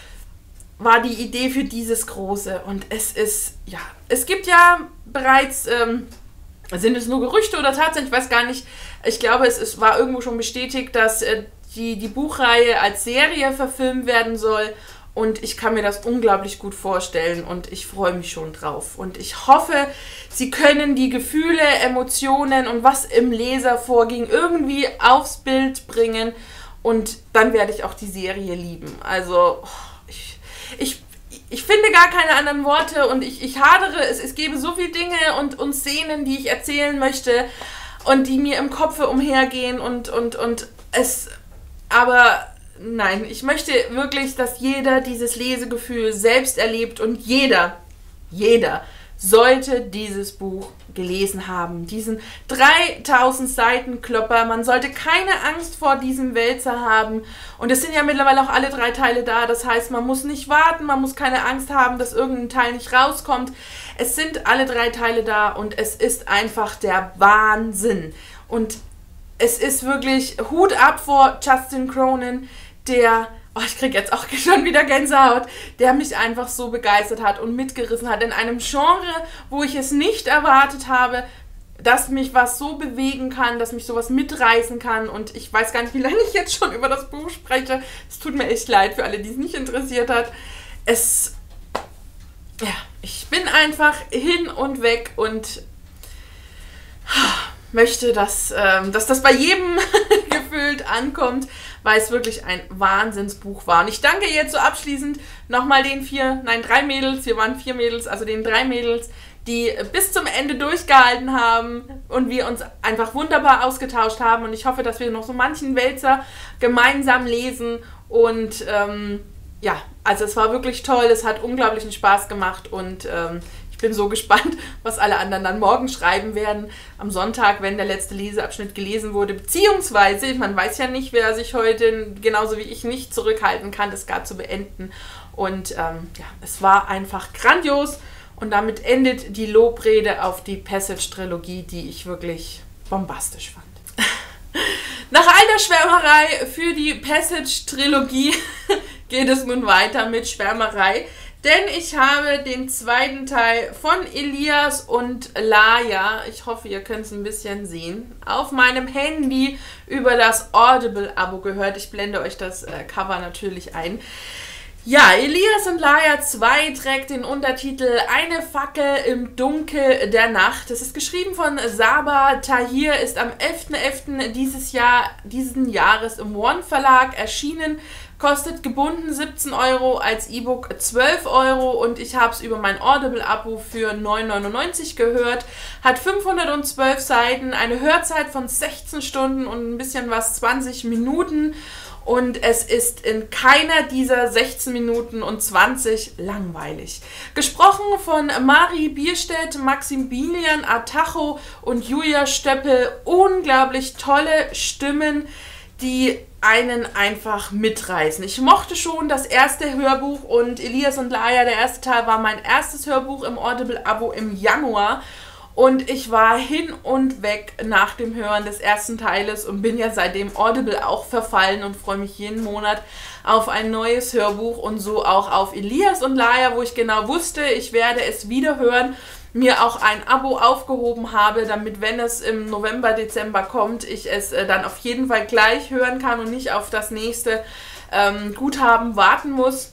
war die Idee für dieses Große. Und es ist, ja, es gibt ja bereits, ähm, sind es nur Gerüchte oder Tatsachen, ich weiß gar nicht, ich glaube, es ist, war irgendwo schon bestätigt, dass äh, die, die Buchreihe als Serie verfilmt werden soll. Und ich kann mir das unglaublich gut vorstellen und ich freue mich schon drauf. Und ich hoffe, Sie können die Gefühle, Emotionen und was im Leser vorging irgendwie aufs Bild bringen. Und dann werde ich auch die Serie lieben. Also ich, ich, ich finde gar keine anderen Worte und ich, ich hadere. Es, es gäbe so viele Dinge und, und Szenen, die ich erzählen möchte und die mir im Kopf umhergehen. Und, und, und es... Aber... Nein, ich möchte wirklich, dass jeder dieses Lesegefühl selbst erlebt und jeder, jeder sollte dieses Buch gelesen haben. Diesen dreitausend Seiten Klopper. Man sollte keine Angst vor diesem Wälzer haben. Und es sind ja mittlerweile auch alle drei Teile da. Das heißt, man muss nicht warten, man muss keine Angst haben, dass irgendein Teil nicht rauskommt. Es sind alle drei Teile da und es ist einfach der Wahnsinn. Und es ist wirklich Hut ab vor Justin Cronin, der, oh, ich kriege jetzt auch schon wieder Gänsehaut, der mich einfach so begeistert hat und mitgerissen hat in einem Genre, wo ich es nicht erwartet habe, dass mich was so bewegen kann, dass mich sowas mitreißen kann und ich weiß gar nicht, wie lange ich jetzt schon über das Buch spreche. Es tut mir echt leid für alle, die es nicht interessiert hat. Es, ja, ich bin einfach hin und weg und möchte, dass, ähm, dass das bei jedem gefühlt ankommt, weil es wirklich ein Wahnsinnsbuch war. Und ich danke jetzt so abschließend nochmal den vier, nein, drei Mädels, wir waren vier Mädels, also den drei Mädels, die bis zum Ende durchgehalten haben und wir uns einfach wunderbar ausgetauscht haben. Und ich hoffe, dass wir noch so manchen Wälzer gemeinsam lesen. Und ähm, ja, also es war wirklich toll, es hat unglaublichen Spaß gemacht und ähm, ich bin so gespannt, was alle anderen dann morgen schreiben werden, am Sonntag, wenn der letzte Leseabschnitt gelesen wurde, beziehungsweise, man weiß ja nicht, wer sich heute, genauso wie ich, nicht zurückhalten kann, das gar zu beenden. Und ähm, ja, es war einfach grandios und damit endet die Lobrede auf die Passage-Trilogie, die ich wirklich bombastisch fand. Nach all der Schwärmerei für die Passage-Trilogie geht es nun weiter mit Schwärmerei. Denn ich habe den zweiten Teil von Elias und Laia, ich hoffe, ihr könnt es ein bisschen sehen, auf meinem Handy über das Audible-Abo gehört. Ich blende euch das äh, Cover natürlich ein. Ja, Elias und Laia zwei trägt den Untertitel Eine Fackel im Dunkel der Nacht. Es ist geschrieben von Saba Tahir, ist am elften elften dieses Jahr, diesen Jahres im One Verlag erschienen. Kostet gebunden siebzehn Euro, als E-Book zwölf Euro und ich habe es über mein Audible-Abo für neun neunundneunzig gehört. Hat fünfhundertzwölf Seiten, eine Hörzeit von sechzehn Stunden und ein bisschen was, zwanzig Minuten. Und es ist in keiner dieser sechzehn Minuten und zwanzig langweilig. Gesprochen von Mari Bierstedt, Maximilian Atacho und Julia Stöppel. Unglaublich tolle Stimmen, die einen einfach mitreißen. Ich mochte schon das erste Hörbuch und Elias und Laia, der erste Teil, war mein erstes Hörbuch im Audible-Abo im Januar. Und ich war hin und weg nach dem Hören des ersten Teiles und bin ja seitdem Audible auch verfallen und freue mich jeden Monat auf ein neues Hörbuch und so auch auf Elias und Laia, wo ich genau wusste, ich werde es wieder hören, mir auch ein Abo aufgehoben habe, damit, wenn es im November, Dezember kommt, ich es äh, dann auf jeden Fall gleich hören kann und nicht auf das nächste ähm, Guthaben warten muss.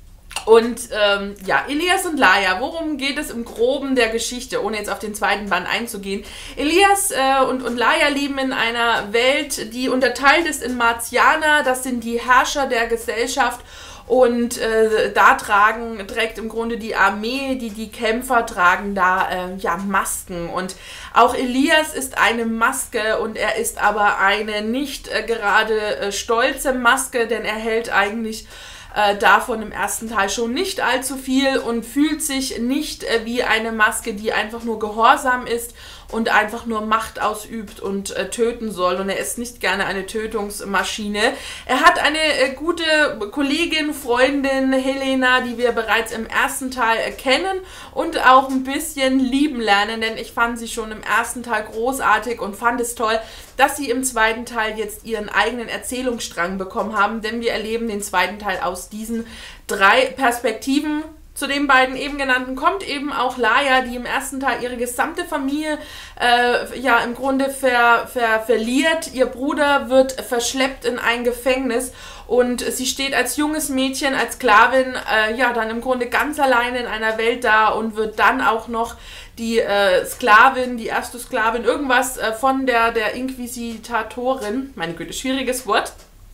Und ähm, ja, Elias und Laia, worum geht es im Groben der Geschichte, ohne jetzt auf den zweiten Band einzugehen? Elias äh, und, und Laia leben in einer Welt, die unterteilt ist in Martianer, das sind die Herrscher der Gesellschaft. Und äh, da tragen, trägt im Grunde die Armee, die, die Kämpfer tragen da äh, ja, Masken. Und auch Elias ist eine Maske und er ist aber eine nicht äh, gerade äh, stolze Maske, denn er hält eigentlich äh, davon im ersten Teil schon nicht allzu viel und fühlt sich nicht äh, wie eine Maske, die einfach nur gehorsam ist und einfach nur Macht ausübt und äh, töten soll. Und er ist nicht gerne eine Tötungsmaschine. Er hat eine äh, gute Kollegin, Freundin, Helena, die wir bereits im ersten Teil äh, kennen und auch ein bisschen lieben lernen, denn ich fand sie schon im ersten Teil großartig und fand es toll, dass sie im zweiten Teil jetzt ihren eigenen Erzählungsstrang bekommen haben, denn wir erleben den zweiten Teil aus diesen drei Perspektiven. Zu den beiden eben genannten kommt eben auch Laia, die im ersten Teil ihre gesamte Familie äh, ja im Grunde ver, ver, verliert. Ihr Bruder wird verschleppt in ein Gefängnis und sie steht als junges Mädchen, als Sklavin, äh, ja dann im Grunde ganz alleine in einer Welt da und wird dann auch noch die äh, Sklavin, die erste Sklavin, irgendwas äh, von der, der Inquisitatorin, meine Güte, schwieriges Wort.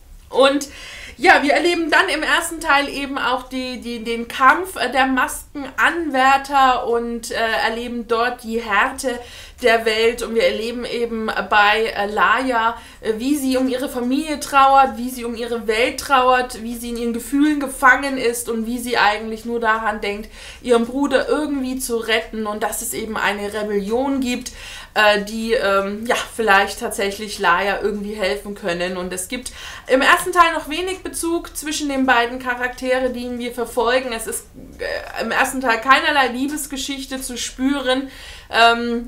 Und ja, wir erleben dann im ersten Teil eben auch die, die, den Kampf der Maskenanwärter und äh, erleben dort die Härte der Welt. Und wir erleben eben bei äh, Laia, äh, wie sie um ihre Familie trauert, wie sie um ihre Welt trauert, wie sie in ihren Gefühlen gefangen ist und wie sie eigentlich nur daran denkt, ihren Bruder irgendwie zu retten und dass es eben eine Rebellion gibt, äh, die ähm, ja vielleicht tatsächlich Laia irgendwie helfen können. Und es gibt im ersten Teil noch wenig Bezug zwischen den beiden Charaktere, die wir verfolgen. Es ist äh, im ersten Teil keinerlei Liebesgeschichte zu spüren. Ähm,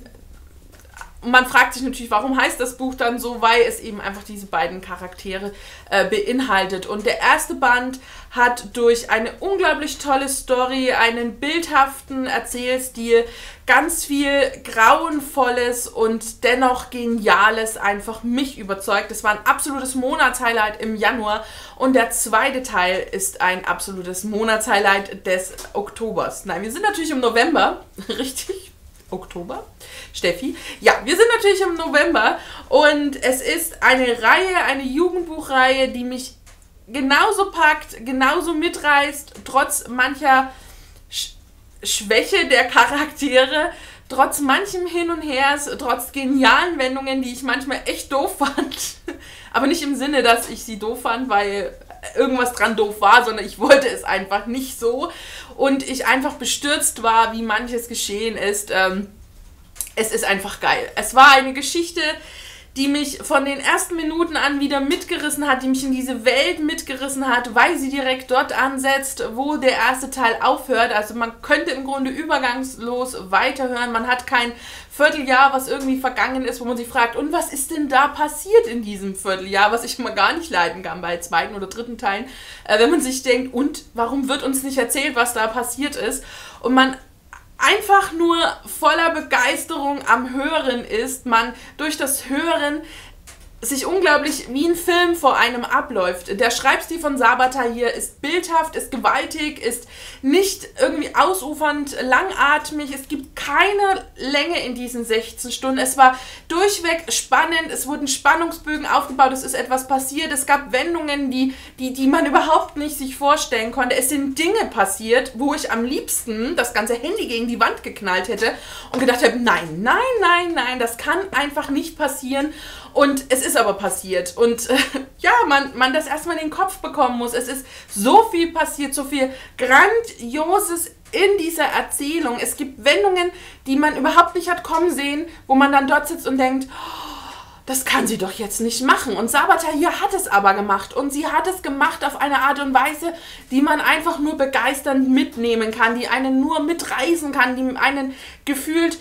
man fragt sich natürlich, warum heißt das Buch dann so, weil es eben einfach diese beiden Charaktere äh, beinhaltet. Und der erste Band hat durch eine unglaublich tolle Story, einen bildhaften Erzählstil, ganz viel Grauenvolles und dennoch Geniales einfach mich überzeugt. Es war ein absolutes Monatshighlight im Januar und der zweite Teil ist ein absolutes Monatshighlight des Oktobers. Nein, wir sind natürlich im November, richtig? Oktober? Steffi? Ja, wir sind natürlich im November und es ist eine Reihe, eine Jugendbuchreihe, die mich genauso packt, genauso mitreißt, trotz mancher Sch Schwäche der Charaktere, trotz manchem Hin und Hers, trotz genialen Wendungen, die ich manchmal echt doof fand. Aber nicht im Sinne, dass ich sie doof fand, weil irgendwas dran doof war, sondern ich wollte es einfach nicht so. Und ich einfach bestürzt war, wie manches geschehen ist. Ähm, es ist einfach geil. Es war eine Geschichte, die mich von den ersten Minuten an wieder mitgerissen hat, die mich in diese Welt mitgerissen hat, weil sie direkt dort ansetzt, wo der erste Teil aufhört. Also man könnte im Grunde übergangslos weiterhören. Man hat kein Vierteljahr, was irgendwie vergangen ist, wo man sich fragt, und was ist denn da passiert in diesem Vierteljahr, was ich immer gar nicht leiden kann bei zweiten oder dritten Teilen, äh, wenn man sich denkt, und warum wird uns nicht erzählt, was da passiert ist? Und man einfach nur voller Begeisterung am Hören ist, man durch das Hören sich unglaublich wie ein Film vor einem abläuft. Der Schreibstil von Sabata hier ist bildhaft, ist gewaltig, ist nicht irgendwie ausufernd, langatmig. Es gibt keine Länge in diesen sechzehn Stunden. Es war durchweg spannend, es wurden Spannungsbögen aufgebaut, es ist etwas passiert, es gab Wendungen, die, die, die man überhaupt nicht sich vorstellen konnte. Es sind Dinge passiert, wo ich am liebsten das ganze Handy gegen die Wand geknallt hätte und gedacht habe, nein, nein, nein, nein, das kann einfach nicht passieren. Und es ist aber passiert und äh, ja, man, man das erstmal in den Kopf bekommen muss. Es ist so viel passiert, so viel Grandioses in dieser Erzählung. Es gibt Wendungen, die man überhaupt nicht hat kommen sehen, wo man dann dort sitzt und denkt, oh, das kann sie doch jetzt nicht machen. Und Sabathar hier hat es aber gemacht. Und sie hat es gemacht auf eine Art und Weise, die man einfach nur begeisternd mitnehmen kann, die einen nur mitreißen kann, die einen gefühlt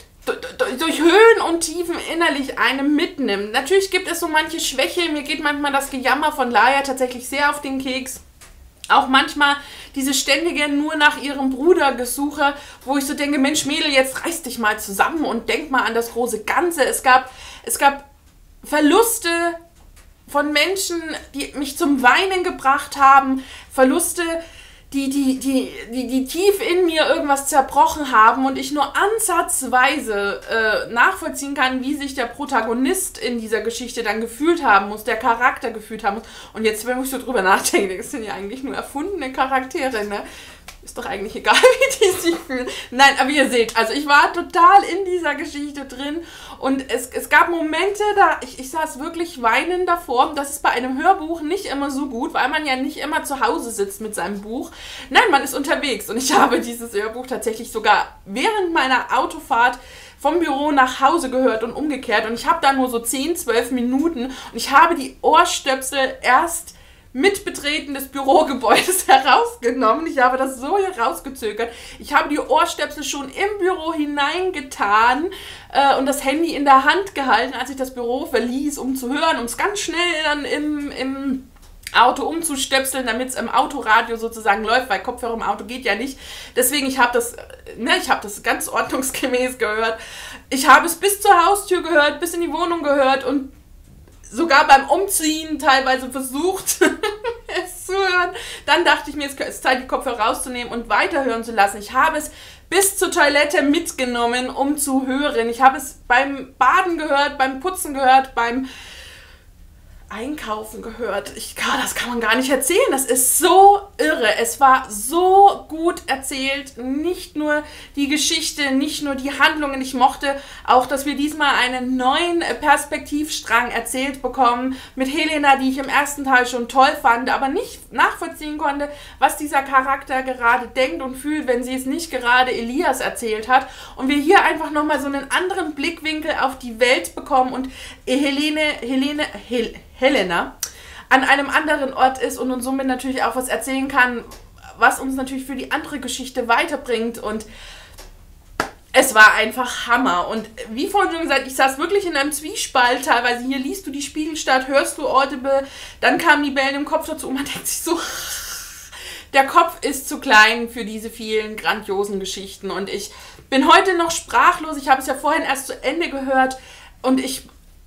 durch Höhen und Tiefen innerlich einem mitnimmt. Natürlich gibt es so manche Schwäche. Mir geht manchmal das Gejammer von Laia tatsächlich sehr auf den Keks. Auch manchmal diese ständige nur nach ihrem Bruder Gesuche, wo ich so denke, Mensch Mädel, jetzt reiß dich mal zusammen und denk mal an das große Ganze. Es gab, es gab Verluste von Menschen, die mich zum Weinen gebracht haben, Verluste, die, die, die, die, die tief in mir irgendwas zerbrochen haben und ich nur ansatzweise äh, nachvollziehen kann, wie sich der Protagonist in dieser Geschichte dann gefühlt haben muss, der Charakter gefühlt haben muss. Und jetzt, wenn ich so drüber nachdenke, das sind ja eigentlich nur erfundene Charaktere, ne? Ist doch eigentlich egal, wie die sich fühlen. Nein, aber ihr seht, also ich war total in dieser Geschichte drin und es, es gab Momente, da ich, ich saß wirklich weinend davor. Das ist bei einem Hörbuch nicht immer so gut, weil man ja nicht immer zu Hause sitzt mit seinem Buch. Nein, man ist unterwegs und ich habe dieses Hörbuch tatsächlich sogar während meiner Autofahrt vom Büro nach Hause gehört und umgekehrt und ich habe da nur so zehn, zwölf Minuten und ich habe die Ohrstöpsel erst mit Betreten des Bürogebäudes herausgenommen. Ich habe das so herausgezögert. Ich habe die Ohrstöpsel schon im Büro hineingetan äh, und das Handy in der Hand gehalten, als ich das Büro verließ, um zu hören, um es ganz schnell dann im, im Auto umzustöpseln, damit es im Autoradio sozusagen läuft, weil Kopfhörer im Auto geht ja nicht. Deswegen, ich habe das, ne, ich habe das ganz ordnungsgemäß gehört. Ich habe es bis zur Haustür gehört, bis in die Wohnung gehört und sogar beim Umziehen teilweise versucht, es zu hören. Dann dachte ich mir, es ist Zeit, die Kopfhörer rauszunehmen und weiterhören zu lassen. Ich habe es bis zur Toilette mitgenommen, um zu hören. Ich habe es beim Baden gehört, beim Putzen gehört, beim Einkaufen gehört. Ich, das kann man gar nicht erzählen. Das ist so irre. Es war so gut erzählt. Nicht nur die Geschichte, nicht nur die Handlungen. Ich mochte auch, dass wir diesmal einen neuen Perspektivstrang erzählt bekommen mit Helena, die ich im ersten Teil schon toll fand, aber nicht nachvollziehen konnte, was dieser Charakter gerade denkt und fühlt, wenn sie es nicht gerade Elias erzählt hat. Und wir hier einfach nochmal so einen anderen Blickwinkel auf die Welt bekommen und Helene, Helene, Hel Helena an einem anderen Ort ist und uns somit natürlich auch was erzählen kann, was uns natürlich für die andere Geschichte weiterbringt und es war einfach Hammer. Und wie vorhin schon gesagt, ich saß wirklich in einem Zwiespalt teilweise. Hier liest du die Spiegelstadt, hörst du Audible, dann kamen die Bällen im Kopf dazu und man denkt sich so, der Kopf ist zu klein für diese vielen grandiosen Geschichten und ich bin heute noch sprachlos. Ich habe es ja vorhin erst zu Ende gehört und ich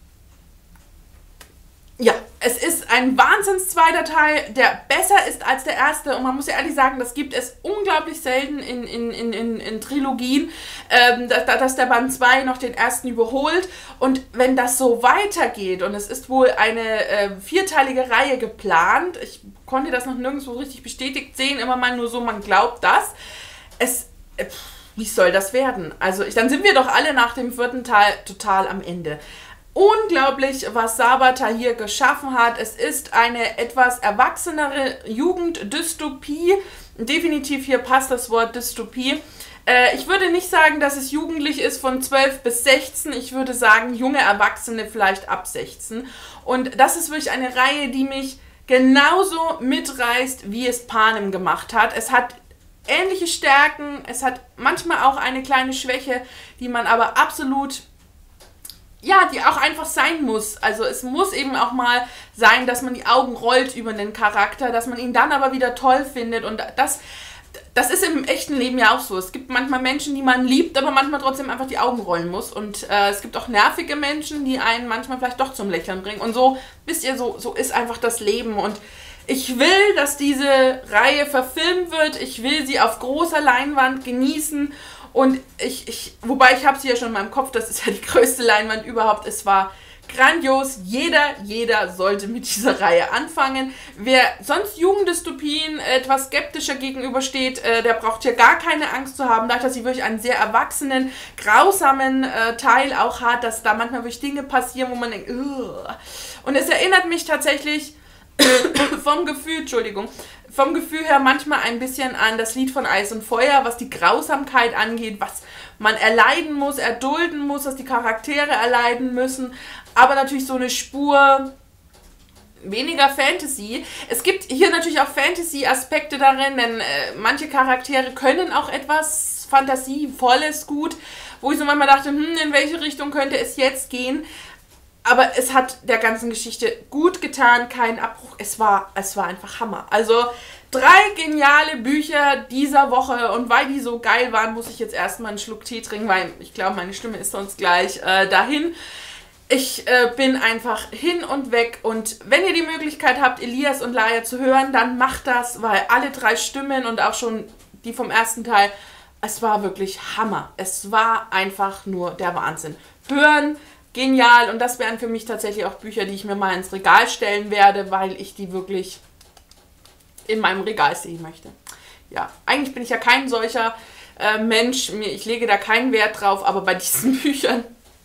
Ja, es ist ein Wahnsinns zweiter Teil, der besser ist als der erste und man muss ja ehrlich sagen, das gibt es unglaublich selten in, in, in, in, in Trilogien, ähm, dass, dass der Band zwei noch den ersten überholt und wenn das so weitergeht und es ist wohl eine äh, vierteilige Reihe geplant, ich konnte das noch nirgendwo richtig bestätigt sehen, immer mal nur so, man glaubt das, es, äh, wie soll das werden? Also ich, dann sind wir doch alle nach dem vierten Teil total am Ende. Unglaublich, was Sabathar hier geschaffen hat. Es ist eine etwas erwachsenere Jugenddystopie. Definitiv hier passt das Wort Dystopie. Äh, ich würde nicht sagen, dass es jugendlich ist von zwölf bis sechzehn. Ich würde sagen, junge Erwachsene vielleicht ab sechzehn. Und das ist wirklich eine Reihe, die mich genauso mitreißt, wie es Panem gemacht hat. Es hat ähnliche Stärken. Es hat manchmal auch eine kleine Schwäche, die man aber absolut... ja, die auch einfach sein muss. Also es muss eben auch mal sein, dass man die Augen rollt über einen Charakter, dass man ihn dann aber wieder toll findet und das, das ist im echten Leben ja auch so. Es gibt manchmal Menschen, die man liebt, aber manchmal trotzdem einfach die Augen rollen muss und äh, es gibt auch nervige Menschen, die einen manchmal vielleicht doch zum Lächeln bringen und so, wisst ihr, so, so ist einfach das Leben und ich will, dass diese Reihe verfilmt wird, ich will sie auf großer Leinwand genießen. Und ich, ich, wobei ich habe sie ja schon in meinem Kopf, das ist ja die größte Leinwand überhaupt. Es war grandios. Jeder, jeder sollte mit dieser Reihe anfangen. Wer sonst Jugenddystopien etwas skeptischer gegenübersteht, äh, der braucht hier gar keine Angst zu haben, dadurch, dass sie wirklich einen sehr erwachsenen, grausamen äh, Teil auch hat, dass da manchmal wirklich Dinge passieren, wo man denkt, Ugh. Und es erinnert mich tatsächlich vom Gefühl, Entschuldigung, vom Gefühl her manchmal ein bisschen an das Lied von Eis und Feuer, was die Grausamkeit angeht, was man erleiden muss, erdulden muss, was die Charaktere erleiden müssen, aber natürlich so eine Spur weniger Fantasy. Es gibt hier natürlich auch Fantasy-Aspekte darin, denn äh, manche Charaktere können auch etwas Fantasievolles gut, wo ich so manchmal dachte, hm, in welche Richtung könnte es jetzt gehen? Aber es hat der ganzen Geschichte gut getan, keinen Abbruch. Es war, es war einfach Hammer. Also drei geniale Bücher dieser Woche und weil die so geil waren, muss ich jetzt erstmal einen Schluck Tee trinken, weil ich glaube, meine Stimme ist sonst gleich äh, dahin. Ich äh, bin einfach hin und weg und wenn ihr die Möglichkeit habt, Elias und Laia zu hören, dann macht das, weil alle drei Stimmen und auch schon die vom ersten Teil, es war wirklich Hammer. Es war einfach nur der Wahnsinn. Hören, genial und das wären für mich tatsächlich auch Bücher, die ich mir mal ins Regal stellen werde, weil ich die wirklich in meinem Regal sehen möchte. Ja, eigentlich bin ich ja kein solcher äh, Mensch, ich lege da keinen Wert drauf, aber bei diesen Büchern,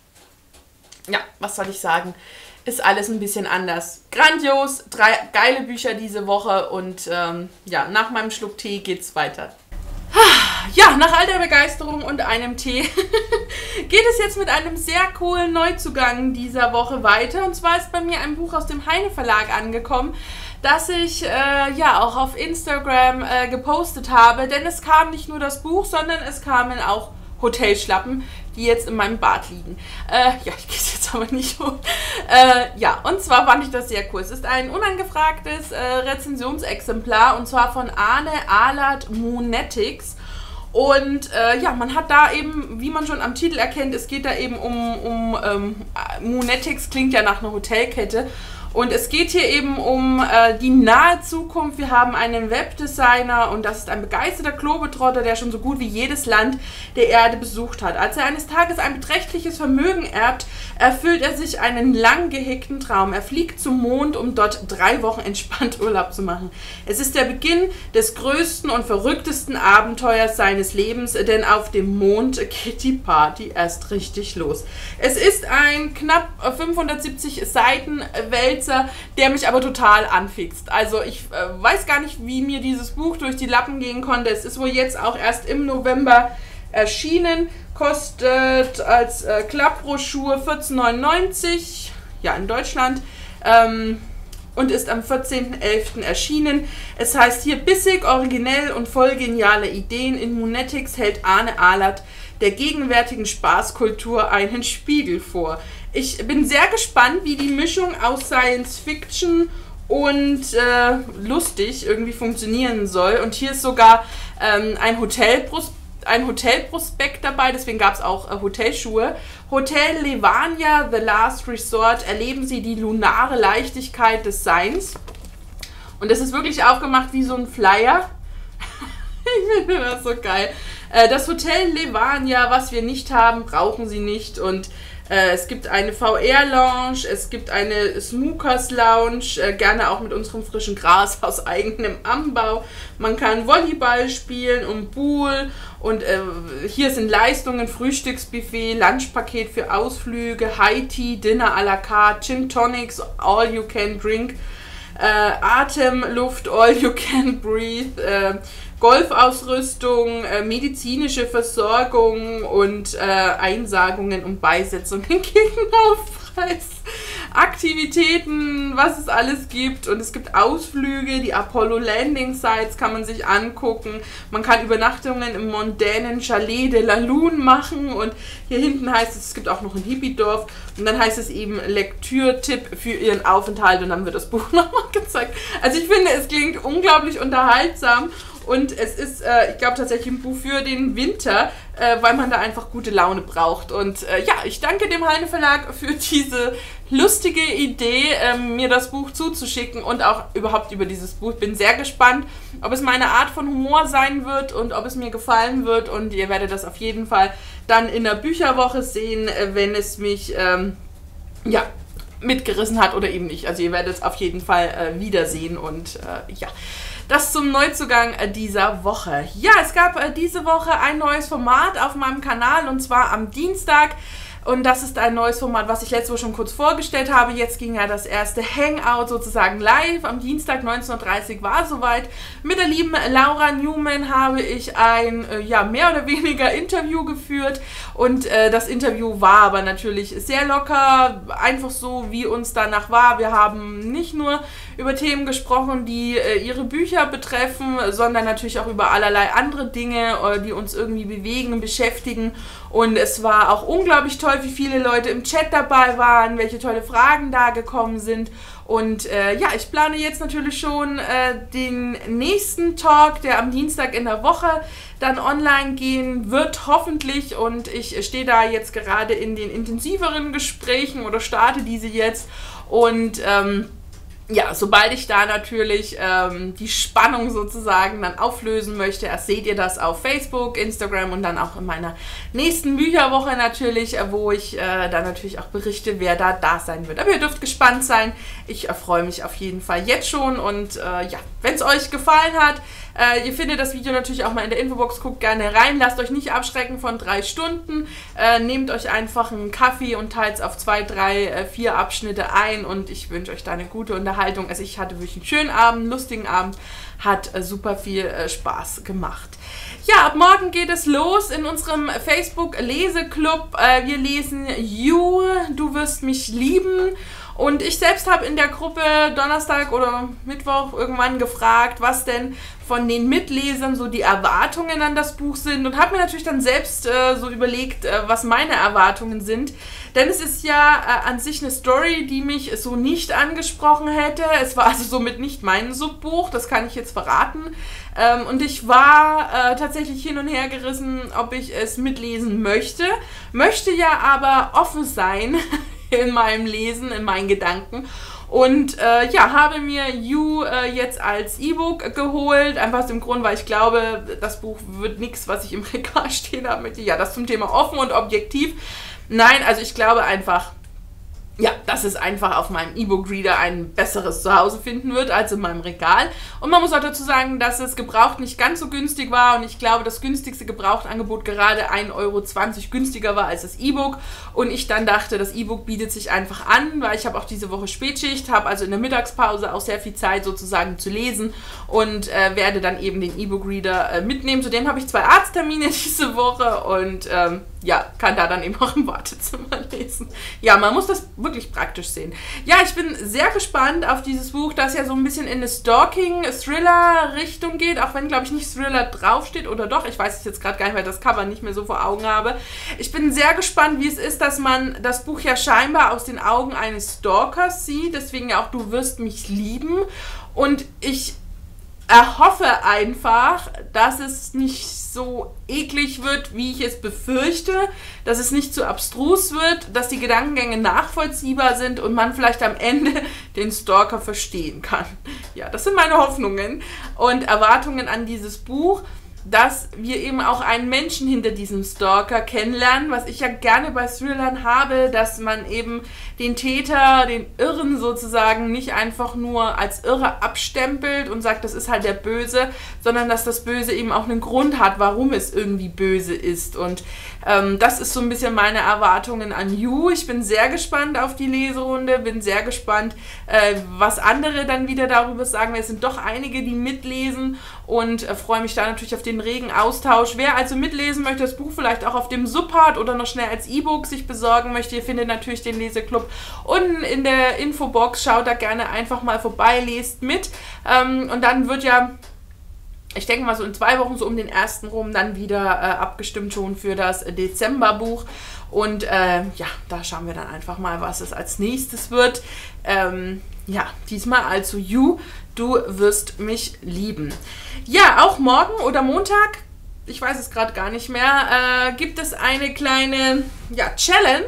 ja, was soll ich sagen, ist alles ein bisschen anders. Grandios, drei geile Bücher diese Woche und ähm, ja, nach meinem Schluck Tee geht's weiter. Ja, nach all der Begeisterung und einem Tee geht es jetzt mit einem sehr coolen Neuzugang dieser Woche weiter. Und zwar ist bei mir ein Buch aus dem Heine Verlag angekommen, das ich äh, ja auch auf Instagram äh, gepostet habe. Denn es kam nicht nur das Buch, sondern es kamen auch Hotelschlappen, die jetzt in meinem Bad liegen. Äh, ja, ich gehe es jetzt aber nicht hoch. Äh, ja, und zwar fand ich das sehr cool. Es ist ein unangefragtes äh, Rezensionsexemplar und zwar von Arne Ahlert Moonetics. Und äh, ja, man hat da eben, wie man schon am Titel erkennt, es geht da eben um, um ähm, Moonetics, klingt ja nach einer Hotelkette. Und es geht hier eben um äh, die nahe Zukunft. Wir haben einen Webdesigner und das ist ein begeisterter Globetrotter, der schon so gut wie jedes Land der Erde besucht hat. Als er eines Tages ein beträchtliches Vermögen erbt, erfüllt er sich einen lang gehegten Traum. Er fliegt zum Mond, um dort drei Wochen entspannt Urlaub zu machen. Es ist der Beginn des größten und verrücktesten Abenteuers seines Lebens, denn auf dem Mond geht die Party erst richtig los. Es ist ein knapp fünfhundertsiebzig Seiten Wälzer, der mich aber total anfixt. Also ich äh, weiß gar nicht, wie mir dieses Buch durch die Lappen gehen konnte. Es ist wohl jetzt auch erst im November erschienen, kostet als äh, Klappbroschur vierzehn neunundneunzig, ja in Deutschland, ähm, und ist am vierzehnten elften erschienen. Es heißt hier, bissig, originell und voll geniale Ideen. In Moonetics hält Arne Ahlert der gegenwärtigen Spaßkultur einen Spiegel vor. Ich bin sehr gespannt, wie die Mischung aus Science Fiction und äh, lustig irgendwie funktionieren soll. Und hier ist sogar ähm, ein Hotelprospekt ein Hotelprospekt dabei, deswegen gab es auch äh, Hotelschuhe. Hotel Levania, The Last Resort, erleben Sie die lunare Leichtigkeit des Seins. Und das ist wirklich aufgemacht wie so ein Flyer. Ich finde das so geil. Äh, das Hotel Levania, was wir nicht haben, brauchen Sie nicht. Und äh, es gibt eine V R-Lounge, es gibt eine Smookers-Lounge, äh, gerne auch mit unserem frischen Gras aus eigenem Anbau. Man kann Volleyball spielen und Pool. Und äh, hier sind Leistungen, Frühstücksbuffet, Lunchpaket für Ausflüge, High Tea, Dinner à la carte, Gin Tonics, All You Can Drink, äh, Atemluft, All You Can Breathe, äh, Golfausrüstung, äh, medizinische Versorgung und äh, Einsagungen und Beisetzungen gegen Aufpreis. Aktivitäten, was es alles gibt und es gibt Ausflüge, die Apollo Landing Sites kann man sich angucken, man kann Übernachtungen im mondänen Chalet de la Lune machen und hier hinten heißt es, es gibt auch noch ein Hippiedorf und dann heißt es eben Lektürtipp für Ihren Aufenthalt und dann wird das Buch nochmal gezeigt. Also ich finde, es klingt unglaublich unterhaltsam. Und es ist, äh, ich glaube, tatsächlich ein Buch für den Winter, äh, weil man da einfach gute Laune braucht. Und äh, ja, ich danke dem Heine Verlag für diese lustige Idee, äh, mir das Buch zuzuschicken und auch überhaupt über dieses Buch. Bin sehr gespannt, ob es meine Art von Humor sein wird und ob es mir gefallen wird. Und ihr werdet das auf jeden Fall dann in der Bücherwoche sehen, äh, wenn es mich, ähm, ja, mitgerissen hat oder eben nicht. Also ihr werdet es auf jeden Fall äh, wiedersehen und äh, ja. Das zum Neuzugang dieser Woche. Ja, es gab äh, diese Woche ein neues Format auf meinem Kanal und zwar am Dienstag Und das ist ein neues Format, was ich letzte Woche schon kurz vorgestellt habe. Jetzt ging ja das erste Hangout sozusagen live. Am Dienstag neunzehn Uhr dreißig war soweit. Mit der lieben Laura Newman habe ich ein äh, ja, mehr oder weniger Interview geführt. Und äh, das Interview war aber natürlich sehr locker, einfach so, wie uns danach war. Wir haben nicht nur über Themen gesprochen, die äh, ihre Bücher betreffen, sondern natürlich auch über allerlei andere Dinge, äh, die uns irgendwie bewegen, beschäftigen. Und es war auch unglaublich toll, wie viele Leute im Chat dabei waren, welche tolle Fragen da gekommen sind. Und äh, ja, ich plane jetzt natürlich schon äh, den nächsten Talk, der am Dienstag in der Woche dann online gehen wird, hoffentlich. Und ich stehe da jetzt gerade in den intensiveren Gesprächen oder starte diese jetzt. Und ähm, ja, sobald ich da natürlich ähm, die Spannung sozusagen dann auflösen möchte, erst seht ihr das auf Facebook, Instagram und dann auch in meiner nächsten Bücherwoche natürlich, äh, wo ich äh, dann natürlich auch berichte, wer da da sein wird. Aber ihr dürft gespannt sein. Ich äh, freue mich auf jeden Fall jetzt schon und äh, ja, wenn es euch gefallen hat, äh, ihr findet das Video natürlich auch mal in der Infobox, guckt gerne rein, lasst euch nicht abschrecken von drei Stunden, äh, nehmt euch einfach einen Kaffee und teilt es auf zwei, drei, äh, vier Abschnitte ein und ich wünsche euch da eine gute Unterhaltung. Also ich hatte wirklich einen schönen Abend, einen lustigen Abend, hat äh, super viel äh, Spaß gemacht. Ja, ab morgen geht es los in unserem Facebook-Leseclub. Äh, wir lesen You, du wirst mich lieben. Und ich selbst habe in der Gruppe Donnerstag oder Mittwoch irgendwann gefragt, was denn von den Mitlesern so die Erwartungen an das Buch sind und habe mir natürlich dann selbst äh, so überlegt, äh, was meine Erwartungen sind. Denn es ist ja äh, an sich eine Story, die mich so nicht angesprochen hätte. Es war also somit nicht mein Subbuch, das kann ich jetzt verraten. Ähm, und ich war äh, tatsächlich hin und her gerissen, ob ich es mitlesen möchte. Möchte ja aber offen sein in meinem Lesen, in meinen Gedanken. Und äh, ja, habe mir You äh, jetzt als E-Book geholt, einfach aus dem Grund, weil ich glaube, das Buch wird nichts, was ich im Regal stehen haben möchte. Ja, das zum Thema offen und objektiv. Nein, also ich glaube einfach, ja, dass es einfach auf meinem E-Book-Reader ein besseres Zuhause finden wird als in meinem Regal. Und man muss auch dazu sagen, dass es gebraucht nicht ganz so günstig war und ich glaube, das günstigste Gebrauchtangebot gerade ein Euro zwanzig günstiger war als das E-Book. Und ich dann dachte, das E-Book bietet sich einfach an, weil ich habe auch diese Woche Spätschicht, habe also in der Mittagspause auch sehr viel Zeit sozusagen zu lesen und äh, werde dann eben den E-Book-Reader äh, mitnehmen. Zudem habe ich zwei Arzttermine diese Woche und ähm, ja, kann da dann eben auch im Wartezimmer lesen. Ja, man muss das wirklich praktisch sehen. Ja, ich bin sehr gespannt auf dieses Buch, das ja so ein bisschen in eine Stalking-Thriller-Richtung geht, auch wenn, glaube ich, nicht Thriller draufsteht oder doch. Ich weiß es jetzt gerade gar nicht, weil ich das Cover nicht mehr so vor Augen habe. Ich bin sehr gespannt, wie es ist, dass man das Buch ja scheinbar aus den Augen eines Stalkers sieht. Deswegen ja auch Du wirst mich lieben. Und ich erhoffe einfach, dass es nicht so eklig wird, wie ich es befürchte, dass es nicht zu abstrus wird, dass die Gedankengänge nachvollziehbar sind und man vielleicht am Ende den Stalker verstehen kann. Ja, das sind meine Hoffnungen und Erwartungen an dieses Buch, dass wir eben auch einen Menschen hinter diesem Stalker kennenlernen, was ich ja gerne bei Thrillern habe, dass man eben den Täter, den Irren sozusagen nicht einfach nur als Irre abstempelt und sagt, das ist halt der Böse, sondern dass das Böse eben auch einen Grund hat, warum es irgendwie böse ist. Und ähm, das ist so ein bisschen meine Erwartungen an You. Ich bin sehr gespannt auf die Leserunde, bin sehr gespannt, äh, was andere dann wieder darüber sagen. Es sind doch einige, die mitlesen und äh, freue mich da natürlich auf den regen Austausch. Wer also mitlesen möchte, das Buch vielleicht auch auf dem Sub hat oder noch schnell als E-Book sich besorgen möchte, ihr findet natürlich den Leseclub unten in der Infobox. Schaut da gerne einfach mal vorbei, lest mit. Ähm, und dann wird ja, ich denke mal so in zwei Wochen so um den ersten rum dann wieder äh, abgestimmt schon für das Dezemberbuch. Und äh, ja, da schauen wir dann einfach mal, was es als nächstes wird. Ähm, ja, diesmal also You, du wirst mich lieben. Ja, auch morgen oder Montag, ich weiß es gerade gar nicht mehr, äh, gibt es eine kleine ja, Challenge.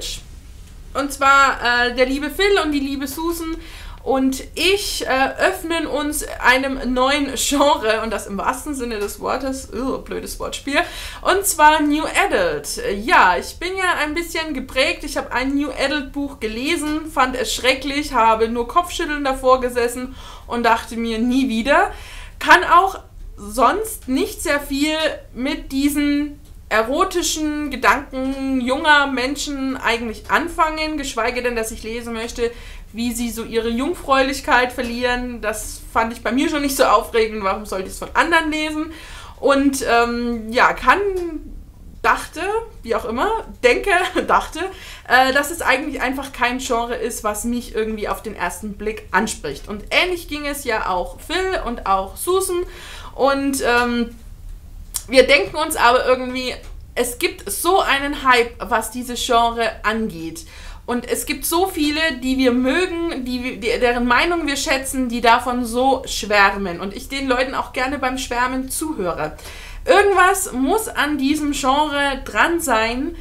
Und zwar äh, der liebe Phil und die liebe Susan und ich äh, öffnen uns einem neuen Genre, und das im wahrsten Sinne des Wortes, oh, blödes Wortspiel, und zwar New Adult. Ja, ich bin ja ein bisschen geprägt, ich habe ein New Adult Buch gelesen, fand es schrecklich, habe nur Kopfschütteln davor gesessen und dachte mir, nie wieder. Kann auch sonst nicht sehr viel mit diesen erotischen Gedanken junger Menschen eigentlich anfangen, geschweige denn, dass ich lesen möchte, wie sie so ihre Jungfräulichkeit verlieren. Das fand ich bei mir schon nicht so aufregend. Warum sollte ich es von anderen lesen? Und ähm, ja, kann, dachte, wie auch immer, denke, dachte, äh, dass es eigentlich einfach kein Genre ist, was mich irgendwie auf den ersten Blick anspricht. Und ähnlich ging es ja auch Phil und auch Susan. Und ähm, wir denken uns aber irgendwie, es gibt so einen Hype, was diese Genre angeht. Und es gibt so viele, die wir mögen, die, die, deren Meinung wir schätzen, die davon so schwärmen. Und ich den Leuten auch gerne beim Schwärmen zuhöre. Irgendwas muss an diesem Genre dran sein,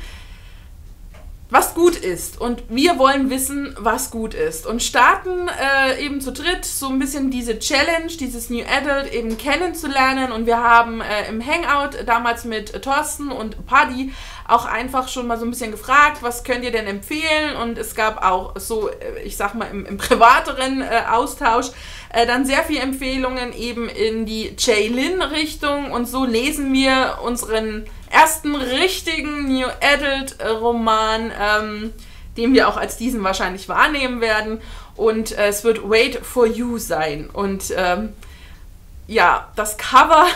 was gut ist. Und wir wollen wissen, was gut ist. Und starten äh, eben zu dritt so ein bisschen diese Challenge, dieses New Adult eben kennenzulernen. Und wir haben äh, im Hangout damals mit Thorsten und Paddy auch einfach schon mal so ein bisschen gefragt, was könnt ihr denn empfehlen? Und es gab auch so, ich sag mal, im, im privateren äh, Austausch äh, dann sehr viele Empfehlungen eben in die Jaylin-Richtung. Und so lesen wir unseren ersten richtigen New Adult Roman, ähm, den wir auch als diesen wahrscheinlich wahrnehmen werden. Und äh, es wird Wait for You sein. Und ähm, ja, das Cover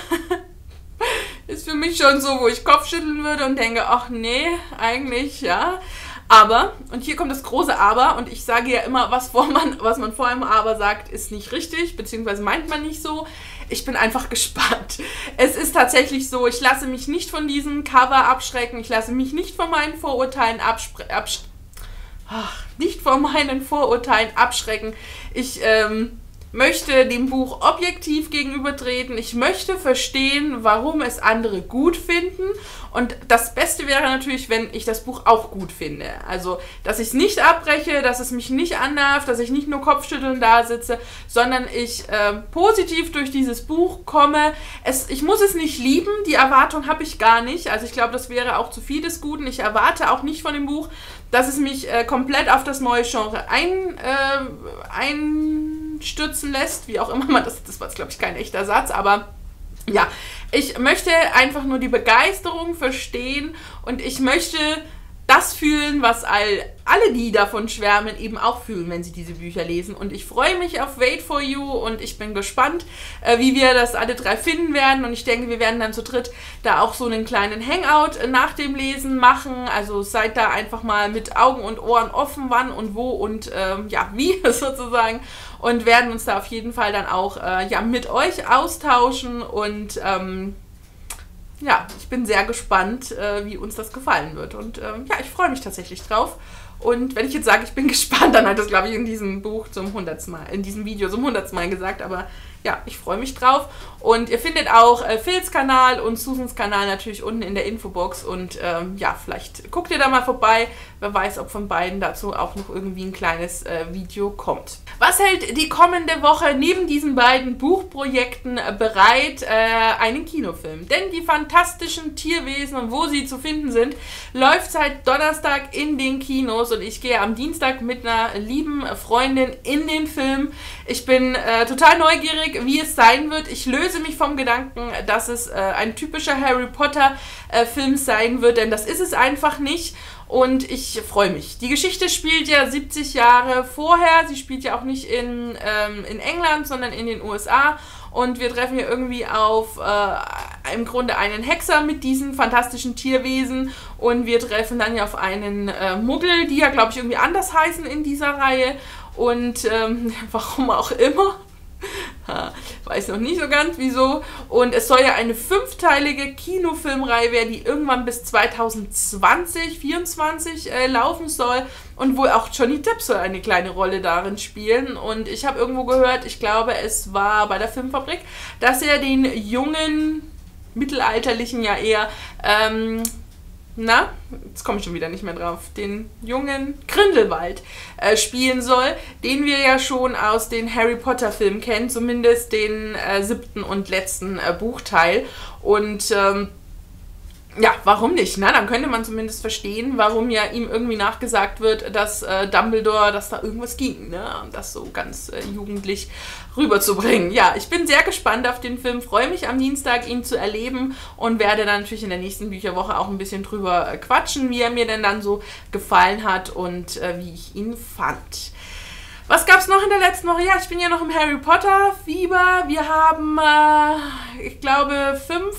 ist für mich schon so, wo ich Kopfschütteln würde und denke, ach nee, eigentlich, ja. Aber, und hier kommt das große Aber, und ich sage ja immer, was, vor man, was man vor einem Aber sagt, ist nicht richtig, beziehungsweise meint man nicht so. Ich bin einfach gespannt. Es ist tatsächlich so, ich lasse mich nicht von diesem Cover abschrecken, ich lasse mich nicht von meinen Vorurteilen abschrecken. Absch ach, nicht von meinen Vorurteilen abschrecken. Ich, ähm... möchte dem Buch objektiv gegenübertreten. Ich möchte verstehen, warum es andere gut finden. Und das Beste wäre natürlich, wenn ich das Buch auch gut finde. Also, dass ich es nicht abbreche, dass es mich nicht annervt, dass ich nicht nur kopfschüttelnd da sitze, sondern ich äh, positiv durch dieses Buch komme. Es, ich muss es nicht lieben, die Erwartung habe ich gar nicht. Also ich glaube, das wäre auch zu viel des Guten. Ich erwarte auch nicht von dem Buch, dass es mich äh, komplett auf das neue Genre ein... Äh, ein stürzen lässt, wie auch immer man das, das war jetzt glaube ich kein echter Satz, aber ja, ich möchte einfach nur die Begeisterung verstehen und ich möchte das fühlen, was all, alle, die davon schwärmen, eben auch fühlen, wenn sie diese Bücher lesen. Und ich freue mich auf Wait for You und ich bin gespannt, äh, wie wir das alle drei finden werden. Und ich denke, wir werden dann zu dritt da auch so einen kleinen Hangout nach dem Lesen machen. Also seid da einfach mal mit Augen und Ohren offen, wann und wo und ähm, ja, wie sozusagen. Und werden uns da auf jeden Fall dann auch äh, ja, mit euch austauschen und ähm, ja, ich bin sehr gespannt, äh, wie uns das gefallen wird. Und ähm, ja, ich freue mich tatsächlich drauf. Und wenn ich jetzt sage, ich bin gespannt, dann hat das, glaube ich, in diesem Buch zum hundertsten Mal, in diesem Video zum hundertsten Mal gesagt. Aber ja, ich freue mich drauf. Und ihr findet auch äh, Phils Kanal und Susans Kanal natürlich unten in der Infobox. Und ähm, ja, vielleicht guckt ihr da mal vorbei. Wer weiß, ob von beiden dazu auch noch irgendwie ein kleines äh, Video kommt. Was hält die kommende Woche neben diesen beiden Buchprojekten äh, bereit? Äh, einen Kinofilm. Denn die fantastischen Tierwesen und wo sie zu finden sind, läuft seit Donnerstag in den Kinos. Und ich gehe am Dienstag mit einer lieben Freundin in den Film. Ich bin äh, total neugierig, wie es sein wird. Ich löse mich vom Gedanken, dass es äh, ein typischer Harry Potter äh, Film sein wird, denn das ist es einfach nicht. Und ich freue mich. Die Geschichte spielt ja siebzig Jahre vorher. Sie spielt ja auch nicht in, ähm, in England, sondern in den U S A. Und wir treffen hier irgendwie auf äh, im Grunde einen Hexer mit diesen fantastischen Tierwesen. Und wir treffen dann ja auf einen äh, Muggel, die ja, glaube ich, irgendwie anders heißen in dieser Reihe. Und ähm, warum auch immer. Weiß noch nicht so ganz wieso. Und es soll ja eine fünfteilige Kinofilmreihe werden, die irgendwann bis zweitausendzwanzig, vierundzwanzig äh, laufen soll. Und wo auch Johnny Depp soll eine kleine Rolle darin spielen. Und ich habe irgendwo gehört, ich glaube es war bei der Filmfabrik, dass er den jungen, mittelalterlichen ja eher, ähm, na, jetzt komme ich schon wieder nicht mehr drauf, den jungen Grindelwald äh, spielen soll, den wir ja schon aus den Harry Potter Filmen kennen, zumindest den äh, siebten und letzten äh, Buchteil. Und ähm, Ja, warum nicht? Na, dann könnte man zumindest verstehen, warum ja ihm irgendwie nachgesagt wird, dass äh, Dumbledore, dass da irgendwas ging, ne? Um das so ganz äh, jugendlich rüberzubringen. Ja, ich bin sehr gespannt auf den Film, freue mich am Dienstag, ihn zu erleben und werde dann natürlich in der nächsten Bücherwoche auch ein bisschen drüber äh, quatschen, wie er mir denn dann so gefallen hat und äh, wie ich ihn fand. Was gab es noch in der letzten Woche? Ja, ich bin ja noch im Harry Potter Fieber. Wir haben, äh, ich glaube, fünf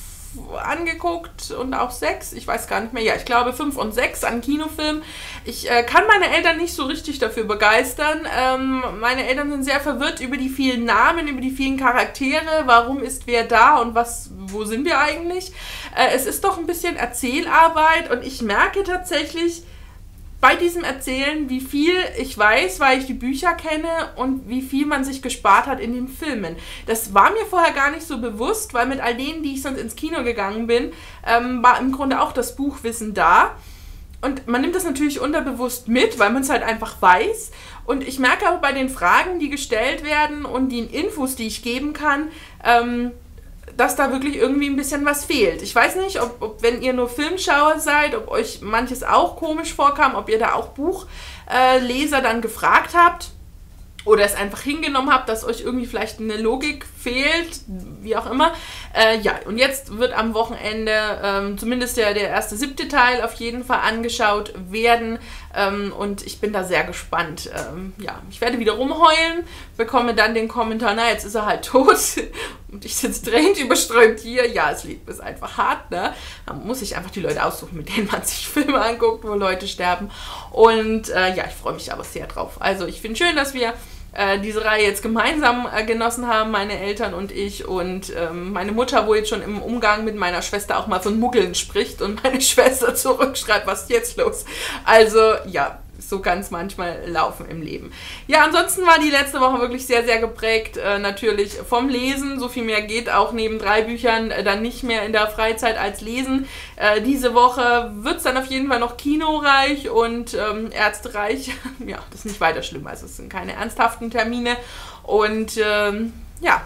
angeguckt und auch sechs, ich weiß gar nicht mehr, ja, ich glaube fünf und sechs an Kinofilmen. Ich äh, kann meine Eltern nicht so richtig dafür begeistern. Ähm, meine Eltern sind sehr verwirrt über die vielen Namen, über die vielen Charaktere, warum ist wer da und was, wo sind wir eigentlich? Äh, es ist doch ein bisschen Erzählarbeit und ich merke tatsächlich bei diesem Erzählen, wie viel ich weiß, weil ich die Bücher kenne und wie viel man sich gespart hat in den Filmen. Das war mir vorher gar nicht so bewusst, weil mit all denen, die ich sonst ins Kino gegangen bin, ähm, war im Grunde auch das Buchwissen da. Und man nimmt das natürlich unterbewusst mit, weil man es halt einfach weiß. Und ich merke aber bei den Fragen, die gestellt werden und den Infos, die ich geben kann, ähm, dass da wirklich irgendwie ein bisschen was fehlt. Ich weiß nicht, ob, ob wenn ihr nur Filmschauer seid, ob euch manches auch komisch vorkam, ob ihr da auch Buchleser äh, dann gefragt habt oder es einfach hingenommen habt, dass euch irgendwie vielleicht eine Logik fehlt, wie auch immer. Äh, ja, und jetzt wird am Wochenende ähm, zumindest der, der erste siebte Teil auf jeden Fall angeschaut werden ähm, und ich bin da sehr gespannt. Ähm, ja, ich werde wieder rumheulen, bekomme dann den Kommentar, na, jetzt ist er halt tot und ich sitze drehend überströmt hier. Ja, es liegt ist einfach hart, ne? Da muss ich einfach die Leute aussuchen, mit denen man sich Filme anguckt, wo Leute sterben und äh, ja, ich freue mich aber sehr drauf. Also ich finde schön, dass wir äh, diese Reihe jetzt gemeinsam äh, genossen haben, meine Eltern und ich und ähm, meine Mutter, wo jetzt schon im Umgang mit meiner Schwester auch mal von Muggeln spricht und meine Schwester zurückschreibt, was ist jetzt los? Also ja, so kann es manchmal laufen im Leben. Ja, ansonsten war die letzte Woche wirklich sehr, sehr geprägt, äh, natürlich vom Lesen. So viel mehr geht auch neben drei Büchern äh, dann nicht mehr in der Freizeit als Lesen. Äh, diese Woche wird es dann auf jeden Fall noch kinoreich und ähm, ärztereich. Ja, das ist nicht weiter schlimm, also es sind keine ernsthaften Termine und ähm, ja,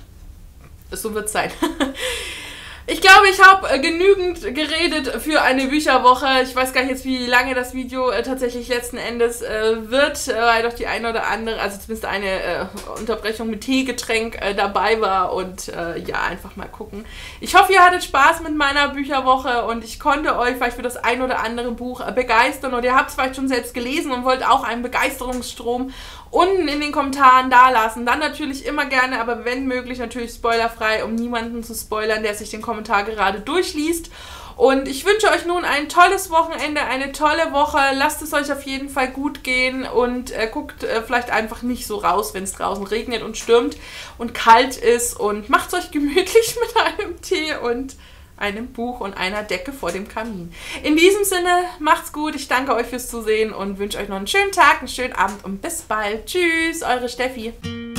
so wird es sein. Ich glaube, ich habe äh, genügend geredet für eine Bücherwoche. Ich weiß gar nicht jetzt, wie lange das Video äh, tatsächlich letzten Endes äh, wird, äh, weil doch die eine oder andere, also zumindest eine äh, Unterbrechung mit Teegetränk äh, dabei war und äh, ja, einfach mal gucken. Ich hoffe, ihr hattet Spaß mit meiner Bücherwoche und ich konnte euch vielleicht für das ein oder andere Buch äh, begeistern oder ihr habt es vielleicht schon selbst gelesen und wollt auch einen Begeisterungsstrom unten in den Kommentaren dalassen. Dann natürlich immer gerne, aber wenn möglich natürlich spoilerfrei, um niemanden zu spoilern, der sich den Kommentar gerade durchliest. Und ich wünsche euch nun ein tolles Wochenende, eine tolle Woche. Lasst es euch auf jeden Fall gut gehen und äh, guckt äh, vielleicht einfach nicht so raus, wenn es draußen regnet und stürmt und kalt ist. Und macht es euch gemütlich mit einem Tee und einem Buch und einer Decke vor dem Kamin. In diesem Sinne, macht's gut. Ich danke euch fürs Zusehen und wünsche euch noch einen schönen Tag, einen schönen Abend und bis bald. Tschüss, eure Steffi.